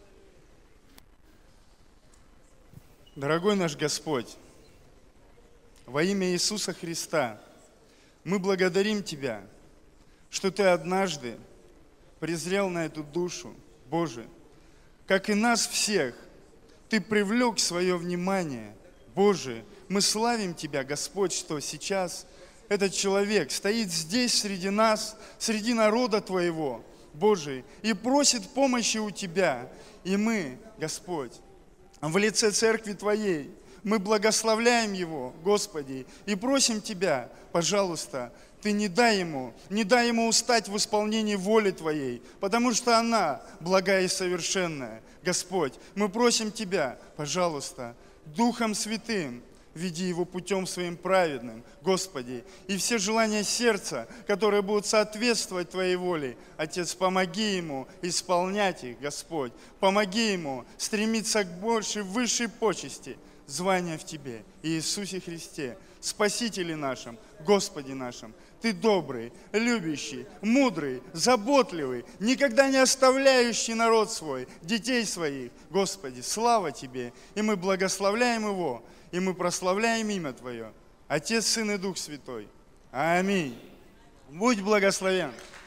G: Дорогой наш Господь, во имя Иисуса Христа, мы благодарим Тебя, что Ты однажды презрел на эту душу, Боже, как и нас всех, Ты привлек свое внимание, Боже. Мы славим Тебя, Господь, что сейчас этот человек стоит здесь среди нас, среди народа Твоего, Боже, и просит помощи у Тебя. И мы, Господь, в лице Церкви Твоей, мы благословляем его, Господи, и просим Тебя, пожалуйста, Ты не дай ему устать в исполнении воли Твоей, потому что она благая и совершенная. Господь, мы просим Тебя, пожалуйста, Духом Святым, веди его путем своим праведным, Господи, и все желания сердца, которые будут соответствовать Твоей воле, Отец, помоги ему исполнять их, Господь, помоги ему стремиться к большей, высшей почести, звания в Тебе, Иисусе Христе, Спасителе нашем, Господи нашим. Ты добрый, любящий, мудрый, заботливый, никогда не оставляющий народ свой, детей своих. Господи, слава Тебе! И мы благословляем Его, и мы прославляем имя Твое. Отец, Сын и Дух Святой. Аминь. Будь благословен.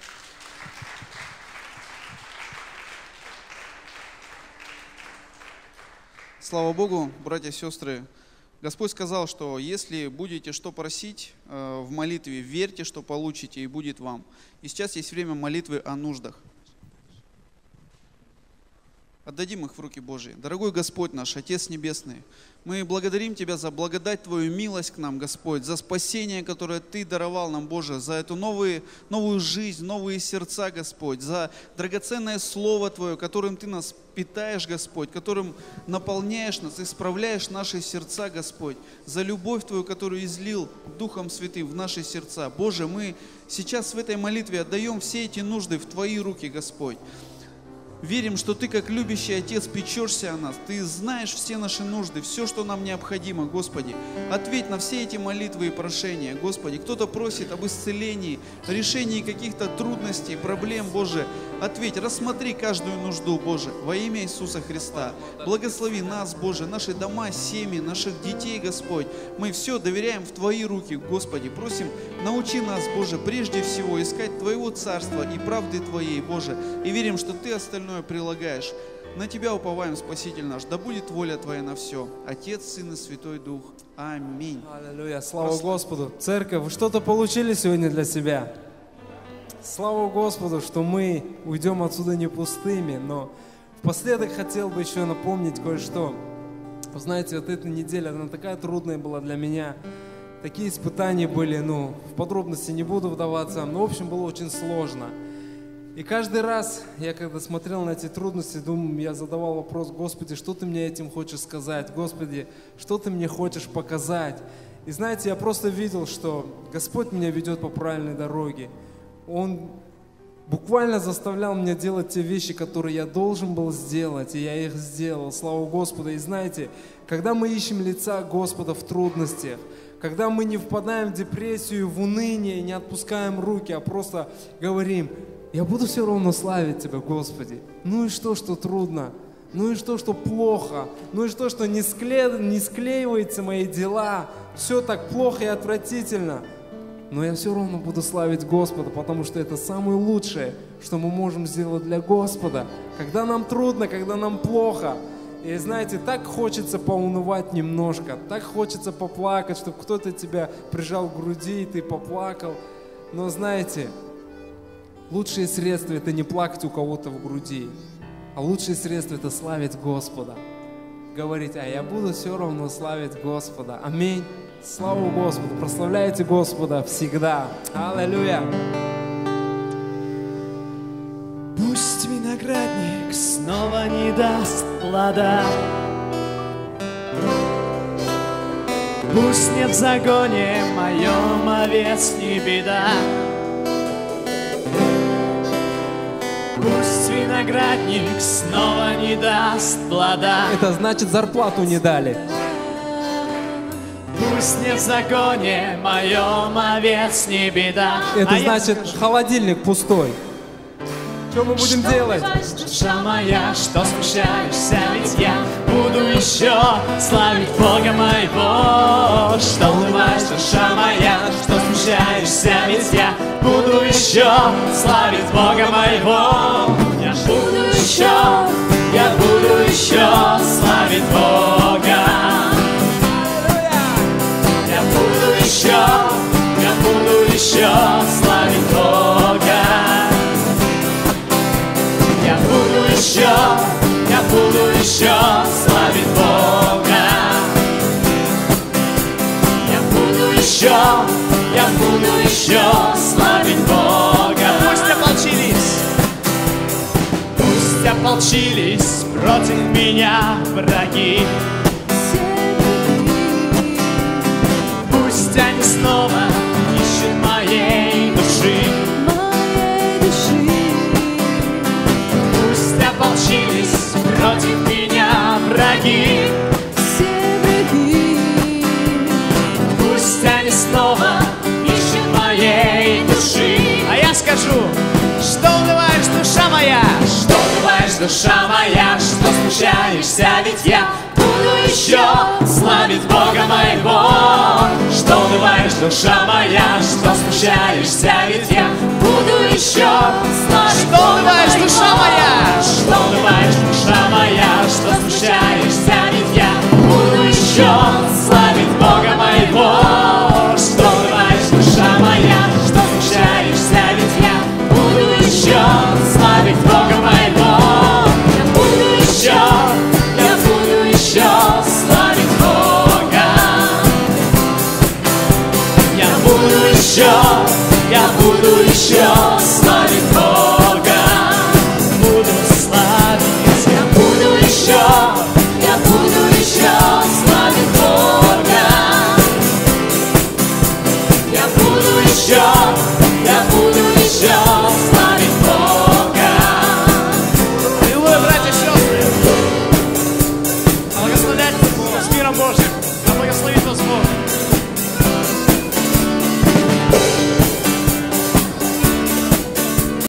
F: Слава Богу, братья и сестры. Господь сказал, что если будете что просить в молитве, верьте, что получите, и будет вам. И сейчас есть время молитвы о нуждах. Отдадим их в руки Божьи. Дорогой Господь наш, Отец Небесный, мы благодарим Тебя за благодать Твою, милость к нам, Господь, за спасение, которое Ты даровал нам, Боже, за эту новую жизнь, новые сердца, Господь, за драгоценное Слово Твое, которым Ты нас питаешь, Господь, которым наполняешь нас, исправляешь наши сердца, Господь, за любовь Твою, которую излил Духом Святым в наши сердца. Боже, мы сейчас в этой молитве отдаем все эти нужды в Твои руки, Господь. Верим, что Ты, как любящий Отец, печешься о нас. Ты знаешь все наши нужды, все, что нам необходимо, Господи. Ответь на все эти молитвы и прошения, Господи. Кто-то просит об исцелении, решении каких-то трудностей, проблем, Боже. Ответь, рассмотри каждую нужду, Боже, во имя Иисуса Христа. Благослови нас, Боже, наши дома, семьи, наших детей, Господь. Мы все доверяем в Твои руки, Господи. Просим, научи нас, Боже, прежде всего искать Твоего Царства и правды Твоей, Боже. И верим, что Ты остальное прилагаешь. На Тебя уповаем, Спаситель наш. Да будет воля Твоя на все. Отец, Сын и Святой Дух. Аминь.
A: Аллилуйя. Слава Господу. Церковь, вы что-то получили сегодня для себя? Слава Господу, что мы уйдем отсюда не пустыми. Но впоследок хотел бы еще напомнить кое-что. Вы знаете, вот эта неделя, она такая трудная была для меня. Такие испытания были, в подробности не буду вдаваться. Но, в общем, было очень сложно. И каждый раз, я когда смотрел на эти трудности, я задавал вопрос: Господи, что Ты мне этим хочешь сказать? Господи, что Ты мне хочешь показать? И знаете, я просто видел, что Господь меня ведет по правильной дороге. Он буквально заставлял меня делать те вещи, которые я должен был сделать, и я их сделал, слава Господу. И знаете, когда мы ищем лица Господа в трудностях, когда мы не впадаем в депрессию, в уныние, не отпускаем руки, а просто говорим: я буду все равно славить Тебя, Господи. Ну и что трудно? Ну и что плохо? Ну и что не склеиваются мои дела? Все так плохо и отвратительно. Но я все равно буду славить Господа, потому что это самое лучшее, что мы можем сделать для Господа. Когда нам трудно, когда нам плохо. И знаете, так хочется поунывать немножко, так хочется поплакать, чтобы кто-то тебя прижал к груди, и ты поплакал. Но знаете, лучшее средство — это не плакать у кого-то в груди, а лучшее средство — это славить Господа. Говорить: а я буду все равно славить Господа. Аминь. Слава Господу. Прославляйте Господа всегда. Аллилуйя.
B: Пусть виноградник снова
C: снова не даст плода. Пусть нет в загоне моем овец не беда. Пусть виноградник снова не даст плода.
A: Это значит, зарплату не дали.
C: Пусть нет в загоне моем овец не беда.
A: Это значит, холодильник пустой. Что мы будем делать?
C: Душа моя, что смущаешься, ведь я буду еще славить Бога моего. Что улыбаешь, душа моя, что смущаешься, ведь я буду еще славить Бога моего. Я буду еще славить Бога. Я буду еще славить Бога. Я буду еще славить Бога. Я буду еще славить Бога. Пусть ополчились против меня враги. Пусть они снова ищут моей души. Ополчились против меня враги. Пусть они снова ищут моей души. А я скажу, что унываешь, душа моя? Что унываешь, душа моя? Что смущаешься, ведь я буду еще славить Бога моего. Что унываешь, душа моя? Что смущаешься, ведь я буду еще славить Бога моего. Что унываешь, душа моя? Что унываешь, душа моя? Что смущаешься, ведь я буду еще славить Бога моего. Что унываешь, душа моя? Что смущаешься, ведь я буду еще славить Бога моего. Я буду еще славить Бога. Я буду еще славить Бога. Буду славить. Я буду еще славить Бога. Я буду еще славить Бога. Аллилуйя, братья и сестры. Благословлять с миром Божьим. Да благословит вас Бог.